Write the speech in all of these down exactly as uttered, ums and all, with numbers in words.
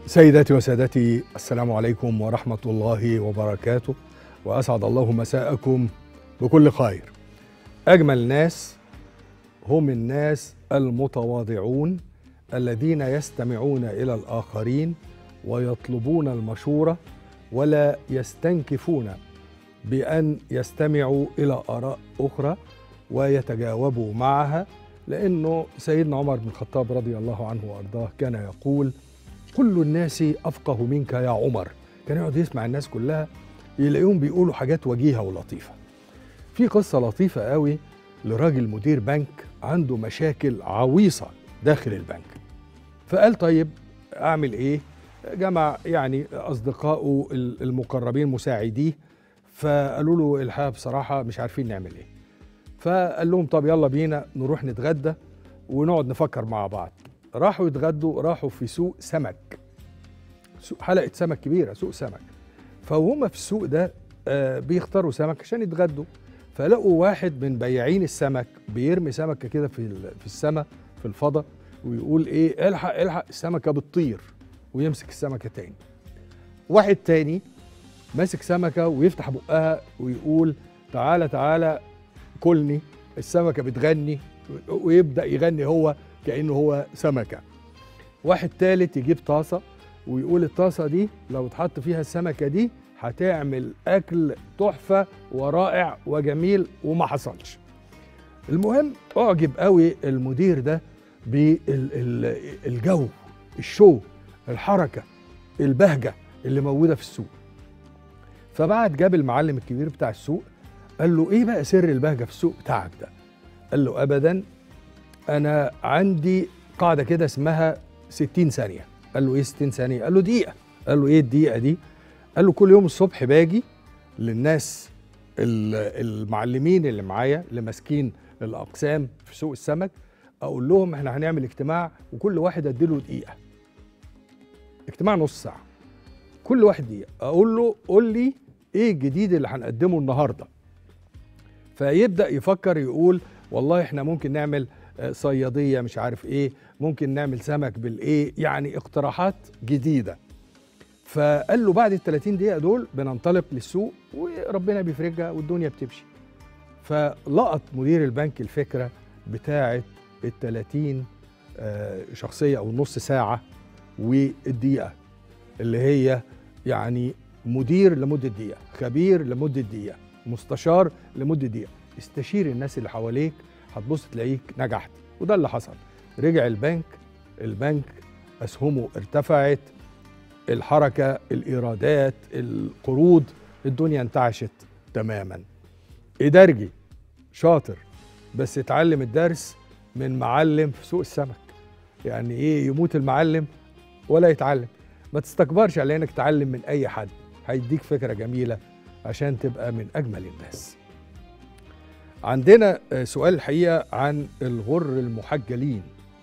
سيداتي وسادتي، السلام عليكم ورحمة الله وبركاته، وأسعد الله مساءكم بكل خير. أجمل ناس هم الناس المتواضعون الذين يستمعون إلى الآخرين ويطلبون المشورة ولا يستنكفون بأن يستمعوا إلى آراء أخرى ويتجاوبوا معها، لأنه سيدنا عمر بن الخطاب رضي الله عنه وأرضاه كان يقول: كل الناس أفقه منك يا عمر. كان يقعد يسمع الناس كلها يلاقيهم بيقولوا حاجات وجيهة ولطيفة. في قصة لطيفة قوي لراجل مدير بنك عنده مشاكل عويصة داخل البنك، فقال طيب أعمل إيه؟ جمع يعني أصدقائه المقربين مساعديه، فقالوا له الحقيقة بصراحة مش عارفين نعمل إيه. فقال لهم طب يلا بينا نروح نتغدى ونقعد نفكر مع بعض. راحوا يتغدوا، راحوا في سوق سمك، سوق حلقة سمك كبيرة، سوق سمك. فهم في السوق ده آه بيختاروا سمك عشان يتغدوا، فلقوا واحد من بياعين السمك بيرمي سمكة كده في في السماء في الفضاء ويقول ايه: الحق الحق السمكة بتطير، ويمسك السمكة تاني. واحد تاني ماسك سمكة ويفتح بقها ويقول: تعالى تعالى كلني، السمكة بتغني، ويبدأ يغني هو كأنه هو سمكة. واحد تالت يجيب طاسة ويقول: الطاسة دي لو اتحط فيها السمكة دي هتعمل أكل تحفة ورائع وجميل، وما حصلش. المهم أعجب قوي المدير ده بالجو، الشو، الحركة، البهجة اللي موجودة في السوق. فبعد جاب المعلم الكبير بتاع السوق، قال له: إيه بقى سر البهجة في السوق بتاعك ده؟ قال له: أبداً، أنا عندي قاعدة كده اسمها ستين ثانية. قال له: إيه ستين ثانية؟ قال له: دقيقة. قال له: إيه الدقيقة دي؟ قال له: كل يوم الصبح باجي للناس المعلمين اللي معايا اللي ماسكين الأقسام في سوق السمك، أقول لهم إحنا هنعمل اجتماع، وكل واحد أديله دقيقة، اجتماع نص ساعة، كل واحد دقيقة، أقول له: قول لي إيه الجديد اللي هنقدمه النهاردة. فيبدأ يفكر يقول: والله إحنا ممكن نعمل صيادية مش عارف ايه، ممكن نعمل سمك بالايه، يعني اقتراحات جديدة. فقال له: بعد ال ثلاثين دقيقة دول بننطلق للسوق وربنا بيفرجها والدنيا بتمشي. فلقط مدير البنك الفكرة بتاعة ال ثلاثين شخصية او نص ساعة والدقيقة، اللي هي يعني مدير لمدة دقيقة، خبير لمدة دقيقة، مستشار لمدة دقيقة. استشير الناس اللي حواليك، هتبص تلاقيك نجحت. وده اللي حصل. رجع البنك، البنك أسهمه ارتفعت، الحركة، الإيرادات، القروض، الدنيا انتعشت تماما. إدارجي شاطر بس اتعلم الدرس من معلم في سوق السمك. يعني إيه يموت المعلم ولا يتعلم؟ ما تستكبرش على إنك تتعلم من أي حد، هيديك فكرة جميلة عشان تبقى من أجمل الناس. عندنا سؤال الحقيقة عن الغر المحجلين.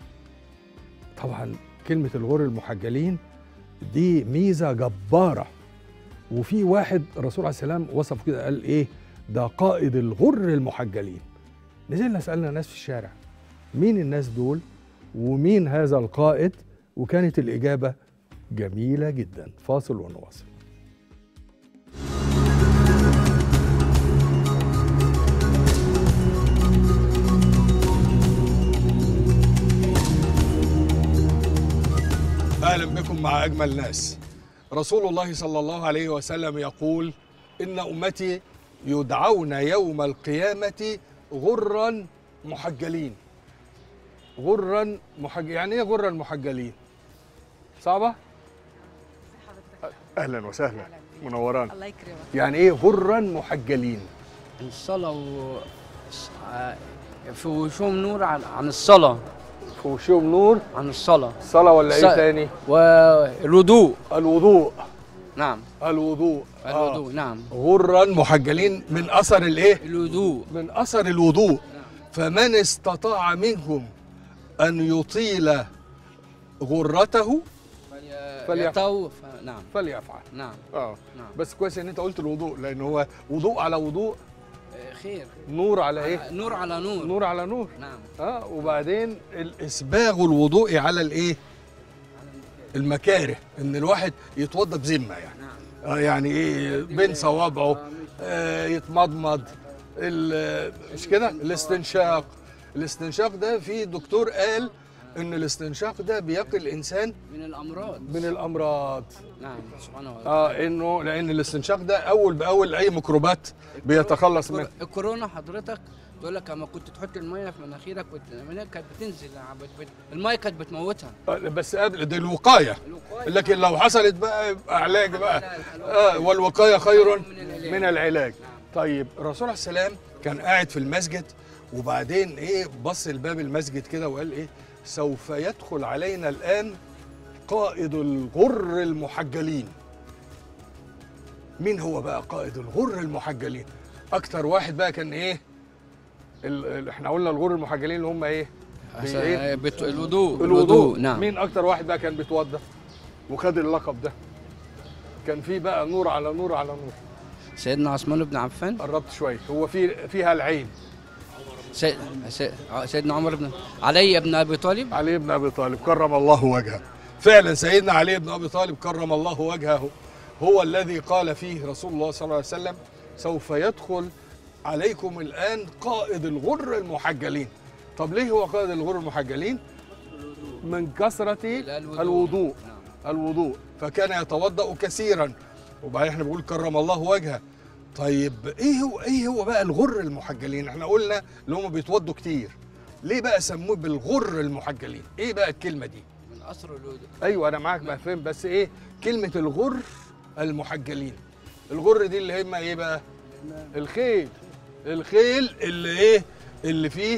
طبعا كلمة الغر المحجلين دي ميزة جبارة، وفي واحد الرسول عليه السلام وصف كده، قال ايه؟ ده قائد الغر المحجلين. نزلنا سألنا ناس في الشارع مين الناس دول ومين هذا القائد، وكانت الإجابة جميلة جدا. فاصل ونواصل. أهلا بكم مع أجمل ناس. رسول الله صلى الله عليه وسلم يقول: إن أمتي يدعون يوم القيامة غرا محجلين. غرا محجلين، يعني إيه غرا محجلين؟ صعبة؟ أهلا وسهلا، منوران. الله يكرمك. يعني إيه غرا محجلين؟ الصلاة و... في وشهم نور عن, عن الصلاة. في وشهم نور عن الصلاة. الصلاة ولا إيه تاني؟ والوضوء. الوضوء. نعم. الوضوء. الوضوء. آه. نعم. غرا محجلين من أثر الإيه؟ الوضوء. من أثر الوضوء. نعم. فمن استطاع منكم أن يطيل غرته فليفعل. نعم. فليفعل. نعم. اه نعم. بس كويس ان انت قلت الوضوء، لان هو وضوء على وضوء خير. نور على ايه؟ نور على نور. نور على نور. نعم. اه وبعدين الاسباغ الوضوء على الايه؟ المكاره ان الواحد يتوضى بذمه يعني. اه يعني ايه بين صوابعه، آه يتمضمض، مش كده؟ الاستنشاق. الاستنشاق ده في دكتور قال ان الاستنشاق ده بيقي الانسان من الامراض من الامراض. نعم سبحان الله. اه انه لان الاستنشاق ده اول باول اي ميكروبات بيتخلص منها. الكورونا حضرتك تقول لك اما كنت تحط الميه في مناخيرك كانت بتنزل، الميه كانت بتموتها. بس قبل دي الوقايه، لكن لو حصلت بقى يبقى علاج بقى. اه والوقايه خير من العلاج. طيب الرسول عليه السلام كان قاعد في المسجد، وبعدين ايه بص لباب المسجد كده وقال ايه سوف يدخل علينا الان قائد الغر المحجلين. مين هو بقى قائد الغر المحجلين؟ اكتر واحد بقى كان ايه ال... احنا قلنا الغر المحجلين اللي هم ايه, إيه؟ بت... الوضوء. الوضوء نعم. مين اكتر واحد بقى كان بيتوضى وخد اللقب ده؟ كان في بقى نور على نور على نور. سيدنا عثمان بن عفان. قربت شويه. هو في فيها العين. سي... سي... سيدنا عمر بن علي بن ابي طالب. علي بن ابي طالب كرم الله وجهه. فعلا سيدنا علي بن ابي طالب كرم الله وجهه هو الذي قال فيه رسول الله صلى الله عليه وسلم سوف يدخل عليكم الآن قائد الغر المحجلين. طب ليه هو قائد الغر المحجلين؟ من كثرة الوضوء. الوضوء فكان يتوضأ كثيرا. وبعدين احنا بنقول كرم الله وجهه. طيب ايه هو ايه هو بقى الغر المحجلين؟ احنا قلنا اللي هم بيتوضوا كتير. ليه بقى سموه بالغر المحجلين؟ ايه بقى الكلمة دي؟ من أثر الوضوء. ايوه انا معاك ما فهم، بس ايه كلمة الغر المحجلين؟ الغر دي اللي هم ايه بقى؟ الخيل. الخيل اللي ايه اللي فيه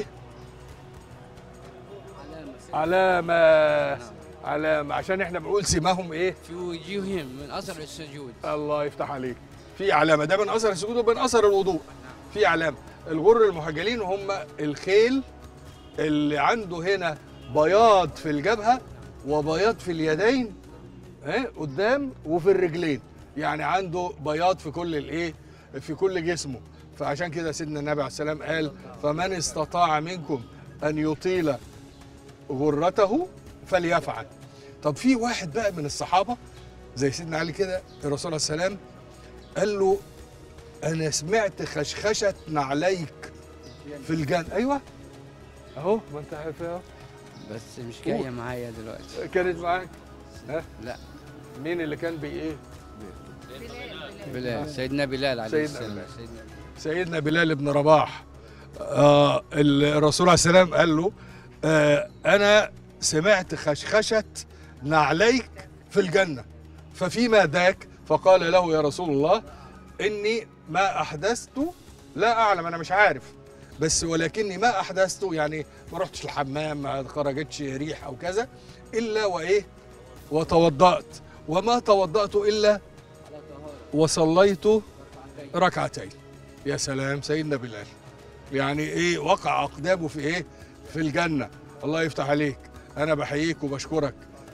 علامة علامة عشان احنا بنقول سماهم ايه في وجوههم من اثر السجود. الله يفتح عليك. في علامة ده من اثر السجود ومن اثر الوضوء. في علامة. الغر المحجلين هم الخيل اللي عنده هنا بياض في الجبهة وبياض في اليدين ايه قدام وفي الرجلين، يعني عنده بياض في كل الايه في كل جسمه. فعشان كده سيدنا النبي عليه السلام قال فمن استطاع منكم ان يطيل غرته فليفعل. طب في واحد بقى من الصحابه زي سيدنا علي كده الرسول عليه السلام قال له انا سمعت خشخشه نعليك في الجنه. ايوه اهو ما انت عارف اهو بس مش جايه معايا دلوقتي. كانت معاك؟ ها؟ لا. مين اللي كان بي ايه؟ بلال. بلال سيدنا بلال عليه السلام. سيدنا, سيدنا بلال بن رباح. آه الرسول عليه السلام قال له آه انا سمعت خشخشه نعليك في الجنه ففيما ذاك؟ فقال له يا رسول الله اني ما احدثت لا اعلم، انا مش عارف، بس ولكني ما احدثت يعني ما رحتش الحمام ما خرجتش ريح او كذا الا وايه وتوضأت وما توضأت الا وصليت ركعتين. يا سلام سيدنا بلال، يعني ايه وقع اقدامه في ايه في الجنه. الله يفتح عليك. انا بحييك وبشكرك.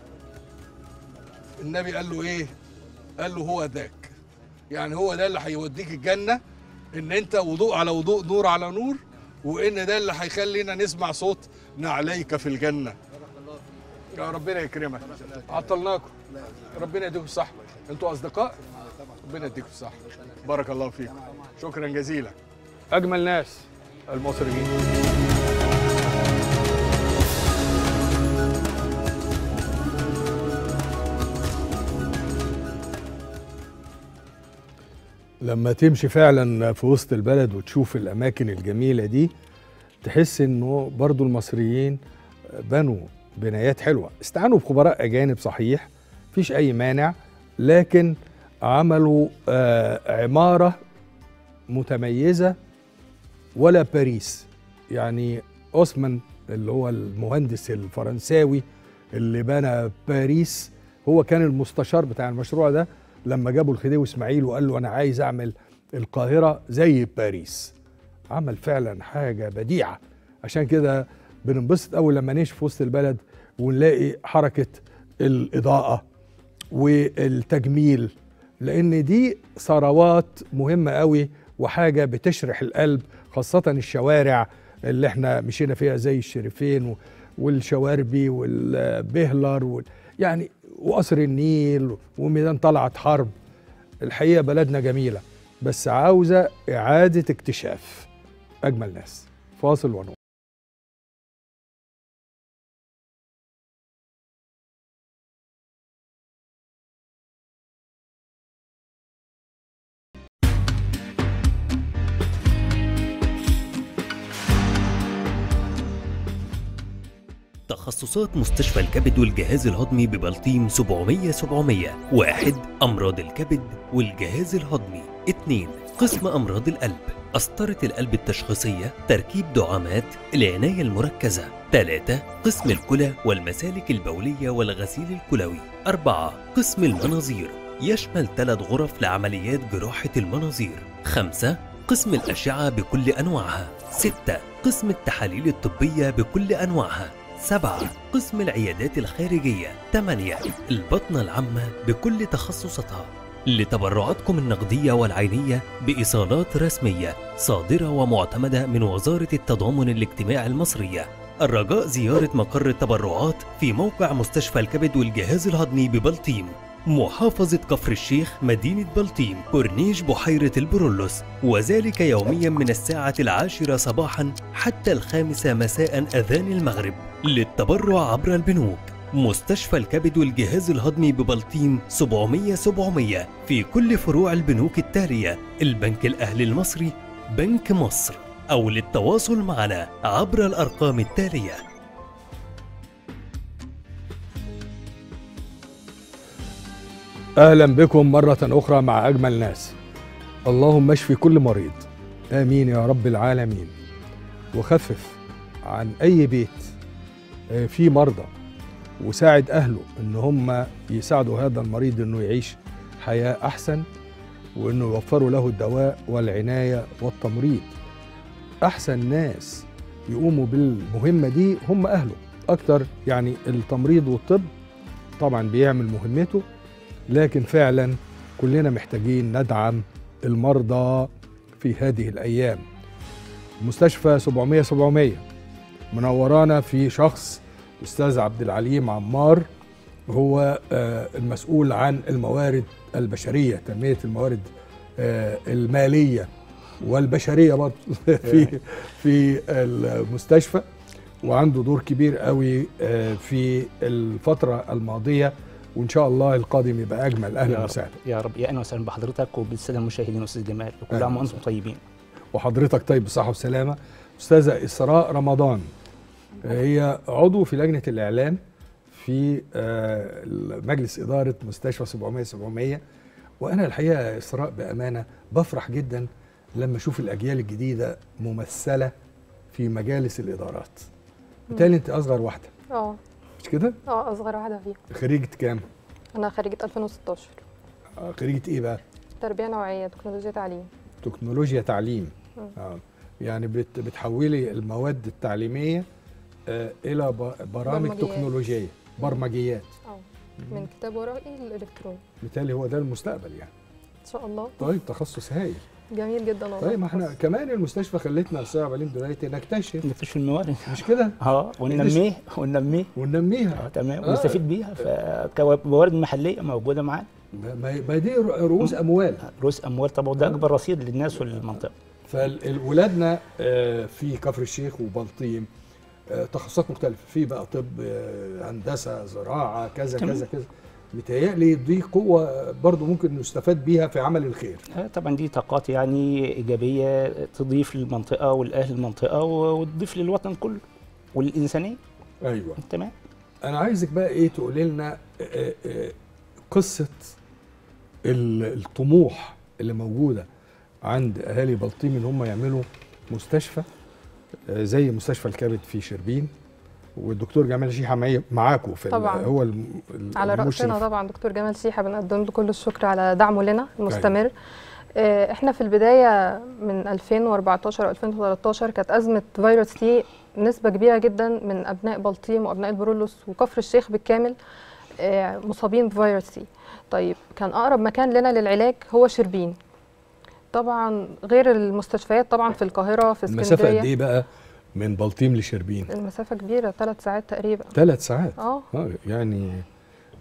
النبي قال له ايه؟ قال له هو ذاك، يعني هو ده اللي هيوديك الجنه، ان انت وضوء على وضوء نور على نور، وان ده اللي هيخلينا نسمع صوت نعليك في الجنه. يا ربنا يكرمك. عطلناكم. ربنا يديكم الصحه. انتوا اصدقاء؟ ربنا يديكم الصحه. بارك الله فيكم. شكرا جزيلا. اجمل ناس المصريين. لما تمشي فعلا في وسط البلد وتشوف الاماكن الجميله دي تحس انه برضو المصريين بنوا بنايات حلوه. استعانوا بخبراء اجانب صحيح مفيش اي مانع، لكن عملوا آه عماره متميزه ولا باريس. يعني اوسمان اللي هو المهندس الفرنساوي اللي بنى باريس هو كان المستشار بتاع المشروع ده لما جابوا الخديوي اسماعيل وقال له انا عايز اعمل القاهره زي باريس. عمل فعلا حاجه بديعه. عشان كده بننبسط اول لما نمشي في وسط البلد ونلاقي حركه الاضاءه والتجميل، لان دي ثروات مهمه قوي وحاجه بتشرح القلب، خاصه الشوارع اللي احنا مشينا فيها زي الشريفين والشواربي والبهلر يعني وقصر النيل وميدان طلعت حرب. الحقيقه بلدنا جميله بس عاوزه اعاده اكتشاف. اجمل ناس. فاصل ونواصل. تخصصات مستشفى الكبد والجهاز الهضمي ببلطيم سبعمية سبعمية. واحد. أمراض الكبد والجهاز الهضمي. اثنين. قسم أمراض القلب، قسطرة القلب التشخيصية، تركيب دعامات، العناية المركزة. ثلاثة. قسم الكلى والمسالك البولية والغسيل الكلوي. أربعة. قسم المناظير، يشمل ثلاث غرف لعمليات جراحة المناظير. خمسة. قسم الأشعة بكل أنواعها. ستة. قسم التحاليل الطبية بكل أنواعها. سبعة. قسم العيادات الخارجية. ثمانية. البطنة العامة بكل تخصصاتها. لتبرعاتكم النقدية والعينية بإيصالات رسمية صادرة ومعتمدة من وزارة التضامن الاجتماعي المصرية. الرجاء زيارة مقر التبرعات في موقع مستشفى الكبد والجهاز الهضمي ببلطيم، محافظة كفر الشيخ، مدينة بلطيم، كورنيش بحيرة البرولوس، وذلك يوميا من الساعة العاشرة صباحا حتى الخامسة مساء أذان المغرب. للتبرع عبر البنوك: مستشفى الكبد والجهاز الهضمي ببلطيم سبعمية سبعمية في كل فروع البنوك التالية: البنك الأهلي المصري، بنك مصر، أو للتواصل معنا عبر الأرقام التالية. أهلا بكم مرة أخرى مع أجمل ناس. اللهم اشفي كل مريض، آمين يا رب العالمين، وخفف عن أي بيت فيه مرضى، وساعد أهله إن هم يساعدوا هذا المريض إنه يعيش حياة أحسن، وإنه يوفروا له الدواء والعناية والتمريض. أحسن ناس يقوموا بالمهمة دي هم أهله أكتر. يعني التمريض والطب طبعا بيعمل مهمته، لكن فعلا كلنا محتاجين ندعم المرضى في هذه الأيام. مستشفى سبعمية سبعمية منورانا في شخص أستاذ عبد العليم عمار، هو المسؤول عن الموارد البشرية، تنمية الموارد المالية والبشرية برضه في في المستشفى، وعنده دور كبير قوي في الفترة الماضية، وإن شاء الله القادم يبقى أجمل. أهلا وسهلا. يا رب. يا أهلا وسهلا بحضرتك وبالسادة المشاهدين أستاذ جمال، وكل عام وأنتم طيبين. وحضرتك طيب بصحة وسلامة. أستاذة إسراء رمضان هي عضو في لجنة الإعلام في مجلس إدارة مستشفى سبعمية سبعمية. وأنا الحقيقة إسراء بأمانة بفرح جدا لما أشوف الأجيال الجديدة ممثلة في مجالس الإدارات. بالتالي أنت أصغر واحدة. اه مش كده؟ اه أصغر واحدة فيها. خريجة كام؟ أنا خريجة ألفين وستاشر. آه خريجة إيه بقى؟ تربية نوعية، تكنولوجيا تعليم. تكنولوجيا تعليم. آه. يعني بت بتحولي المواد التعليمية آه إلى برامج برمجيات. تكنولوجية، برمجيات. اه من كتاب ورقي للإلكتروني. بالتالي هو ده المستقبل يعني. إن شاء الله. طيب تخصص هايل. جميل جدا والله. طيب ما احنا كمان المستشفى خلتنا استاذ عبد العليم دلوقتي نكتشف نكتشف الموارد، مش كده؟ اه وننميه وننميه وننميها. اه تمام. ونستفيد بيها فكموارد محليه موجوده معانا. ما دي رؤوس اموال. رؤوس اموال طبعا، ده اكبر رصيد للناس والمنطقه. فالولادنا في كفر الشيخ وبلطيم تخصصات مختلفه، في بقى طب، هندسه، زراعه، كذا تمام. كذا كذا. متهيألي دي قوة برضو ممكن نستفاد بيها في عمل الخير. طبعا دي طاقات يعني إيجابية تضيف للمنطقة والأهل المنطقة وتضيف للوطن كله والإنسانية. أيوة تمام. أنا عايزك بقى إيه تقولي لنا قصة الطموح اللي موجودة عند أهالي بلطيم إن هم يعملوا مستشفى زي مستشفى الكبد في شربين، والدكتور جمال شيحة معاكم في طبعا. هو على رأسنا طبعا دكتور جمال شيحة، بنقدم له كل الشكر على دعمه لنا المستمر. أيوة. احنا في البداية من ألفين وأربعتاشر ألفين وتلتاشر كانت أزمة فيروس سي، نسبة كبيرة جدا من أبناء بلطيم وأبناء البرولوس وكفر الشيخ بالكامل مصابين بفيروس سي. طيب كان أقرب مكان لنا للعلاج هو شربين، طبعا غير المستشفيات طبعا في القاهرة، في اسكندرية. المسافة قد إيه بقى من بلطيم لشربين؟ المسافة كبيرة، ثلاث ساعات تقريبا. ثلاث ساعات؟ اه اه يعني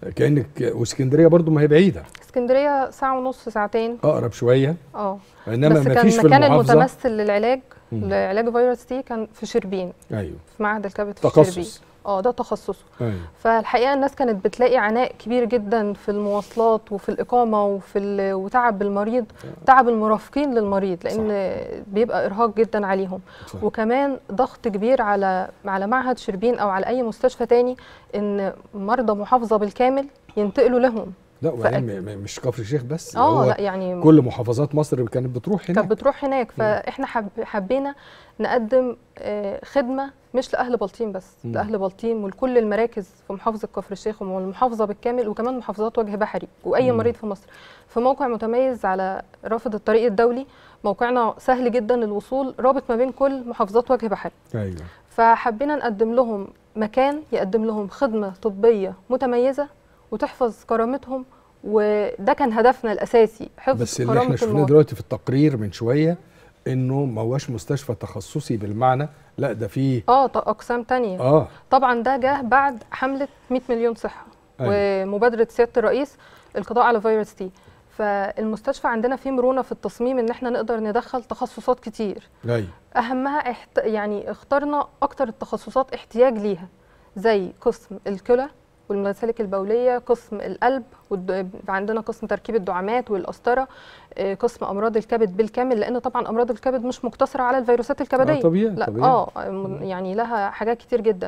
كانك واسكندريه برضو ما هي بعيده. اسكندريه ساعه ونص ساعتين اقرب شويه. اه انما بس ما كان فيش في المكان المحافظه المتمثل للعلاج مم. لعلاج فيروس تي كان في شربين. ايوه في معهد الكبد في تخصص. شربين. اه ده تخصصه. ايوه. فالحقيقه الناس كانت بتلاقي عناء كبير جدا في المواصلات وفي الاقامه وفي ال... وتعب المريض، تعب المرافقين للمريض، لان صح. بيبقى ارهاق جدا عليهم. صح. وكمان ضغط كبير على على معهد شربين او على اي مستشفى تاني ان مرضى محافظه بالكامل ينتقلوا لهم. لا وبعدين مش كفر الشيخ بس، اه لا يعني كل محافظات مصر كانت بتروح هناك. كانت بتروح هناك، فاحنا حب حبينا نقدم خدمه مش لاهل بلطيم بس، م. لاهل بلطيم ولكل المراكز في محافظه كفر الشيخ والمحافظه بالكامل، وكمان محافظات وجه بحري واي م. مريض في مصر. في موقع متميز على رافد الطريق الدولي، موقعنا سهل جدا للوصول، رابط ما بين كل محافظات وجه بحري. ايوه. فحبينا نقدم لهم مكان يقدم لهم خدمه طبيه متميزه وتحفظ كرامتهم، وده كان هدفنا الاساسي، حفظ بس اللي احنا شفناه دلوقتي في التقرير من شويه انه ما هوش مستشفى تخصصي بالمعنى، لا ده فيه اه اقسام تانية. اه طبعا ده جه بعد حمله مئة مليون صحه. أيوة. ومبادره سياده الرئيس القضاء على فيروس تي. فالمستشفى عندنا فيه مرونه في التصميم ان احنا نقدر ندخل تخصصات كتير. أيوة. اهمها احت... يعني اخترنا اكتر التخصصات احتياج ليها، زي قسم الكلى والمسالك البوليه، قسم القلب، وعندنا قسم تركيب الدعامات والقسطره، قسم امراض الكبد بالكامل، لان طبعا امراض الكبد مش مقتصره على الفيروسات الكبديه. آه طبيعي. لا طبيعي. اه يعني لها حاجات كتير جدا.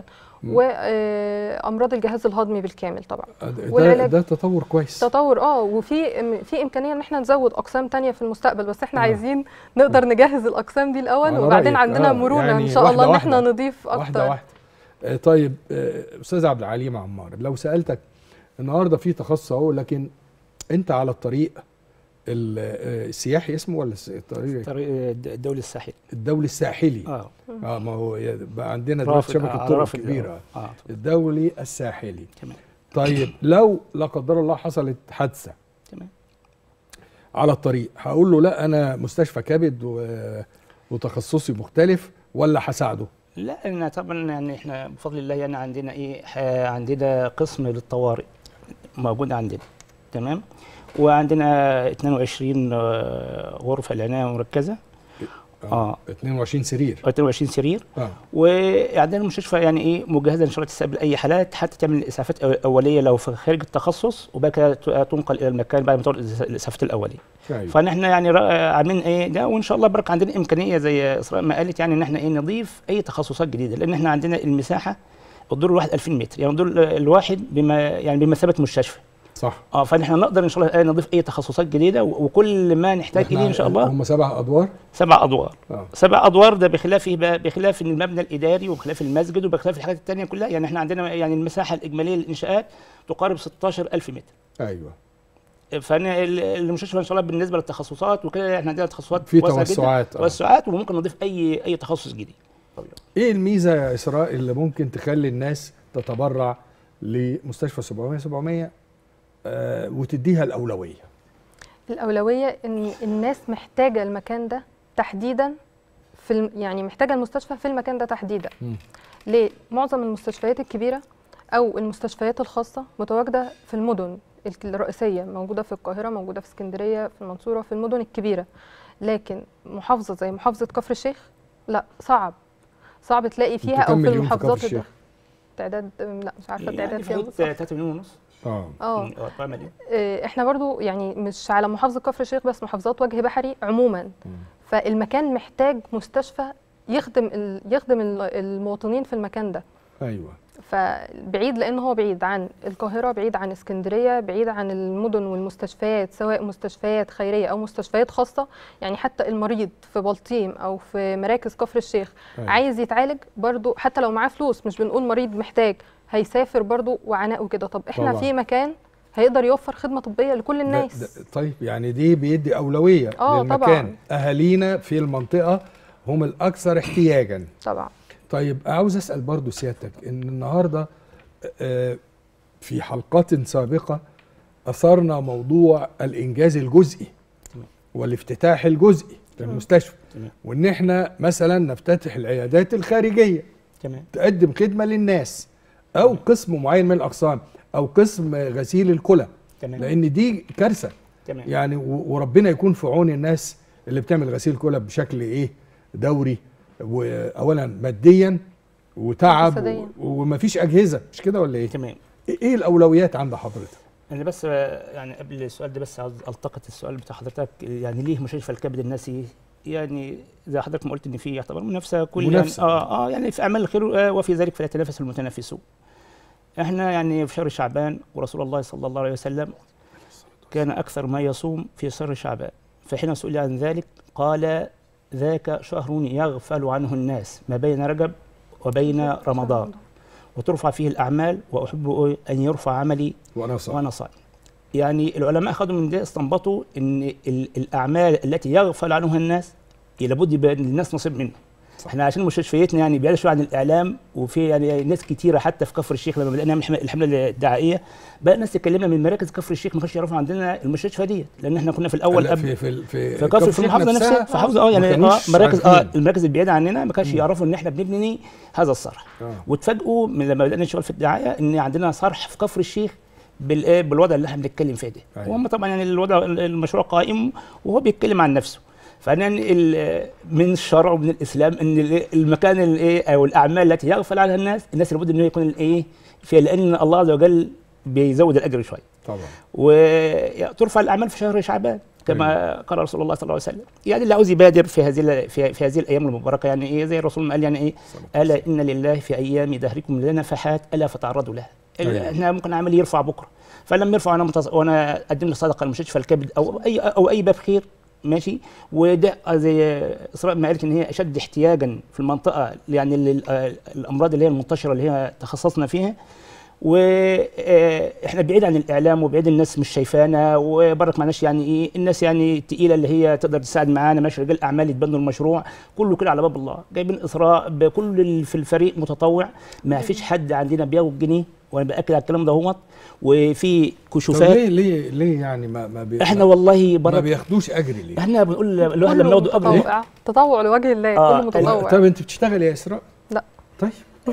وامراض الجهاز الهضمي بالكامل طبعا. ده, ده تطور كويس. تطور اه وفي في امكانيه ان احنا نزود اقسام ثانيه في المستقبل، بس احنا آه. عايزين نقدر نجهز الاقسام دي الاول، وبعدين عندنا آه. مرونه يعني ان شاء الله ان احنا نضيف اكتر. واحده واحده. طيب استاذ عبد العليم عمار، لو سالتك النهارده في تخصص اهو، لكن انت على الطريق السياحي اسمه ولا الطريق الطريق الدولي الساحلي؟ الدولي الساحلي. اه اه ما هو بقى عندنا دلوقتي شبكه طرق كبيره. آه. الدولي الساحلي. تمام. طيب لو لا قدر الله حصلت حادثه تمام على الطريق، هقول له لا انا مستشفى كبد و... وتخصصي مختلف ولا هساعده؟ لا انا طبعا يعني احنا بفضل الله يعني عندنا ايه، عندنا قسم للطوارئ موجود عندنا. تمام. وعندنا اثنين وعشرين غرفه العنايه المركزه. اه اثنين وعشرين سرير. اثنين وعشرين سرير. اه وعندنا المستشفى يعني ايه مجهزه ان شاء الله تستقبل اي حالات، حتى تعمل الاسعافات الاوليه لو في خارج التخصص، وبعد كده تنقل الى المكان بعد ما تعمل الاسعافات الاوليه. أيوة. فنحن يعني عاملين ايه ده، وان شاء الله برك عندنا امكانيه زي اسراء ما قالت يعني ان احنا ايه نضيف اي تخصصات جديده، لان احنا عندنا المساحه الدور الواحد ألفين متر، يعني الدور الواحد بما يعني بمثابه مستشفى. صح. اه فنحن نقدر ان شاء الله نضيف اي تخصصات جديده، وكل ما نحتاج اليه ان شاء الله. هم سبع ادوار؟ سبع ادوار. آه. سبع ادوار ده بخلاف ايه، بخلاف المبنى الاداري وبخلاف المسجد وبخلاف الحاجات الثانيه كلها، يعني احنا عندنا يعني المساحه الاجماليه للانشاءات تقارب ستاشر ألف متر. ايوه. فانا المستشفى ان شاء الله بالنسبه للتخصصات وكده احنا عندنا تخصصات في توسعات. توسعات وممكن نضيف اي اي تخصص جديد. ايه الميزه يا اسراء اللي ممكن تخلي الناس تتبرع لمستشفى سبعمية سبعمية آه وتديها الاولويه؟ الاولويه ان الناس محتاجه المكان ده تحديدا، في يعني محتاجه المستشفى في المكان ده تحديدا. م. ليه؟ معظم المستشفيات الكبيره او المستشفيات الخاصه متواجده في المدن الرئيسيه، موجوده في القاهره، موجوده في اسكندريه، في المنصوره، في المدن الكبيره. لكن محافظه زي محافظه كفر الشيخ لا، صعب صعب تلاقي فيها، او في المحافظات ده تعداد لا مش عارفه التعداد كام بالظبط. ثلاثة مليون ونص. اه اه احنا برضو يعني مش على محافظه كفر الشيخ بس، محافظات وجه بحري عموما. م. فالمكان محتاج مستشفى يخدم ال... يخدم المواطنين في المكان ده. ايوه. فبعيد، لان هو بعيد عن القاهره، بعيد عن اسكندريه، بعيد عن المدن والمستشفيات، سواء مستشفيات خيريه او مستشفيات خاصه. يعني حتى المريض في بلطيم او في مراكز كفر الشيخ أيوة. عايز يتعالج برضو، حتى لو معاه فلوس، مش بنقول مريض محتاج، هيسافر برضو وعناء وكده. طب احنا طبعا. في مكان هيقدر يوفر خدمه طبيه لكل الناس. ده ده طيب يعني دي بيدي اولويه للمكان. طبعا. اهالينا في المنطقه هم الاكثر احتياجا. طبعا. طيب عاوز اسال برضو سيادتك ان النهارده في حلقات سابقه اثرنا موضوع الانجاز الجزئي والافتتاح الجزئي للمستشفى، وان احنا مثلا نفتتح العيادات الخارجيه تمام تقدم خدمه للناس او قسم معين من الاقسام، او قسم غسيل الكلى، تمام. لان دي كارثه. تمام. يعني وربنا يكون في عون الناس اللي بتعمل غسيل كلى بشكل ايه دوري، واولا ماديا وتعب ومفيش اجهزه، مش كده ولا ايه؟ تمام. ايه الاولويات عند حضرتك؟ انا بس يعني قبل السؤال ده بس عاوز التقط السؤال بتاع حضرتك، يعني ليه مستشفى الكبد الناسي؟ يعني زي حضرتك ما قلت ان في يعتبر منافسه كل منافسة. يعني اه اه يعني في اعمال الخير وفي ذلك فليتنافس المتنافسون. احنا يعني في شهر شعبان، ورسول الله صلى الله عليه وسلم كان اكثر ما يصوم في شهر شعبان، فحين سئل عن ذلك قال ذاك شهر يغفل عنه الناس ما بين رجب وبين رمضان وترفع فيه الأعمال وأحب أن يرفع عملي وأنا صائم. وأنا صائم. يعني العلماء أخذوا من ده استنبطوا أن الأعمال التي يغفل عنها الناس لابد يبقى للناس نصيب منه. صح. احنا عشان مستشفياتنا يعني بعيدة شويه عن الاعلام، وفي يعني ناس كتيره حتى في كفر الشيخ لما بدانا نعمل الحمله الدعائيه بقى الناس تكلمنا من مراكز كفر الشيخ ما كانش يعرفوا عندنا المستشفى دي، لان احنا كنا في الاول قبل في في في, في كفر في المحافظه نفسها، في محافظه اه يعني اه مراكز اه المراكز البعيده عننا ما كانش يعرفوا ان احنا بنبني هذا الصرح. آه. واتفاجئوا من لما بدانا نشتغل في الدعايه ان عندنا صرح في كفر الشيخ بالايه بالوضع اللي احنا بنتكلم فيه ده. أيوة. وهم طبعا يعني الوضع المشروع قائم وهو بيتكلم عن نفسه. فانا من الشرع ومن الاسلام ان المكان الايه او الاعمال التي يغفل عنها الناس، الناس لابد انه يكون الايه فيها، لان الله عز وجل بيزود الاجر شويه. طبعا. وترفع الاعمال في شهر شعبان كما قال رسول الله صلى الله عليه وسلم. يعني اللي عاوز يبادر في هذه في, في هذه الايام المباركه، يعني ايه زي الرسول ما قال يعني ايه الا ان لله في ايام دهركم لنفحات الا فتعرضوا لها. أيوة. احنا ممكن عمل يرفع بكره، فلما يرفع انا متص... وانا اقدم له صدقه لمستشفى الكبد او اي او اي باب خير ماشي. وده زي اسراء ما قالت ان هي اشد احتياجا في المنطقه يعني الامراض اللي هي المنتشره اللي هي تخصصنا فيها، واحنا بعيد عن الاعلام وبعيد الناس مش شايفانا وبرك معناش يعني ايه الناس يعني الثقيله اللي هي تقدر تساعد معانا ماشي رجال اعمال يتبنوا المشروع كله كده على باب الله، جايبين اسراء بكل في الفريق متطوع، ما فيش حد عندنا بياخد جنيه، وانا باكد على الكلام ده اهوت. وفي كشوفات. طب ليه ليه ليه يعني ما ما بي احنا والله ما بياخدوش اجر ليه؟ احنا بنقول الواحد لما ياخدوا اجر تطوع تطوع لوجه الله. آه كله متطوع. طب انت بتشتغل يا اسراء؟ لا. طيب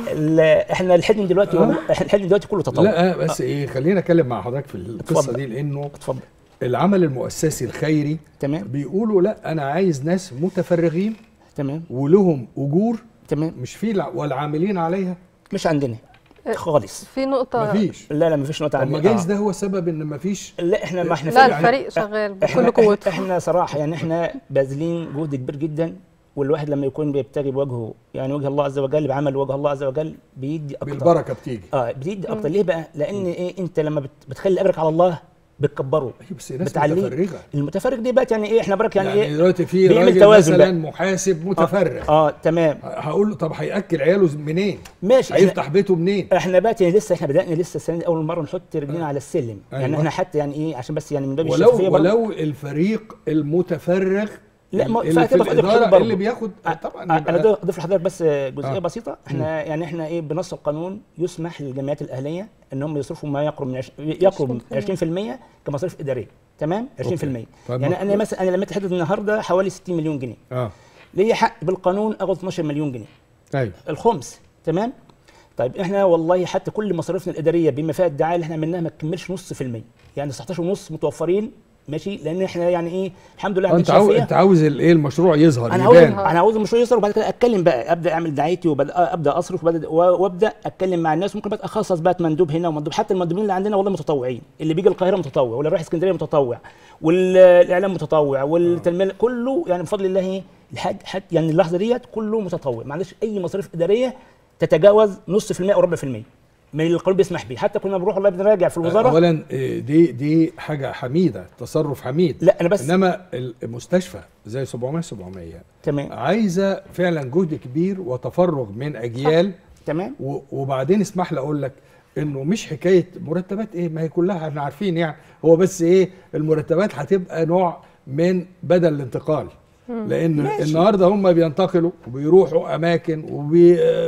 احنا الحلم دلوقتي آه. احنا الحلم دلوقتي كله تطوع. لا بس آه. ايه خلينا اتكلم مع حضرتك في القصه دي، لانه اتفضل. العمل المؤسسي الخيري تمام بيقولوا لا انا عايز ناس متفرغين تمام ولهم اجور تمام مش في والعاملين عليها مش عندنا خالص. في نقطة مفيش. لا لا مفيش نقطة عندنا. طب ما جايز ده هو سبب ان مفيش. لا احنا ما احنا لا الفريق شغال بكل قوته. احنا صراحة يعني احنا باذلين جهد كبير جدا، والواحد لما يكون بيبتغي بوجهه يعني وجه الله عز وجل بعمل وجه الله عز وجل بيدي اكتر. بالبركة بتيجي. اه بتدي اكتر. ليه بقى؟ لان ايه انت لما بتخلي اجرك على الله بتكبره. ايوه بس ناس متفرغه. المتفرغ دي بقى يعني ايه احنا برك يعني, يعني ايه دلوقتي في راجل مثلا محاسب متفرغ اه, آه تمام. هقول له طب هياكل عياله منين؟ ماشي. هيفتح بيته منين؟ احنا بقى يعني لسه احنا بدانا لسه السنه دي اول مره نحط رجلينا آه. على السلم. أيوة. يعني احنا حتى يعني ايه عشان بس يعني من باب الشفافيه ولو ولو الفريق المتفرغ لا ما اللي في الاداره اللي بياخد طبعا. انا اضيف لحضرتك بس جزئيه آه. بسيطه. احنا م. يعني احنا ايه بنص القانون يسمح للجمعيات الاهليه ان هم يصرفوا ما يقرب من عش... يقرب عشرين في المية كمصاريف اداريه تمام عشرين في المية. طيب يعني انا مثلا انا لما اتحدد النهارده حوالي ستين مليون جنيه اه ليا حق بالقانون اخد اتناشر مليون جنيه ايوه الخمس تمام. طيب احنا والله حتى كل مصاريفنا الاداريه بما فيها الدعايه اللي احنا عملناها ما تكملش نص في المية، يعني تسعتاشر ونص متوفرين ماشي، لان احنا يعني ايه الحمد لله انت عاوز انت عاوز الايه المشروع يظهر انا عاوز انا عاوز المشروع يظهر، وبعد كده اتكلم بقى ابدا اعمل دعايتي وابدا اصرف وابدا اتكلم مع الناس. ممكن بقى اخصص بقى مندوب هنا ومندوب، حتى المندوبين اللي عندنا والله متطوعين، اللي بيجي القاهره متطوع واللي رايح اسكندريه متطوع والاعلام متطوع والتنميه كله يعني بفضل الله لحد حد يعني اللحظه ديت كله متطوع، ما عندناش اي مصاريف اداريه تتجاوز نص في المية او ربع في المية من اللي القانون بيسمح بيه. حتى كنا بنروح والله بنراجع في الوزاره. اولا دي دي حاجه حميده، تصرف حميد. لا انا بس انما المستشفى زي سبعمية سبعمية تمام عايزه فعلا جهد كبير وتفرغ من اجيال تمام. وبعدين اسمح لي اقول لك انه مش حكايه مرتبات ايه، ما هي كلها احنا عارفين يعني، هو بس ايه المرتبات هتبقى نوع من بدل الانتقال، لان ماشي. النهارده هم بينتقلوا وبيروحوا اماكن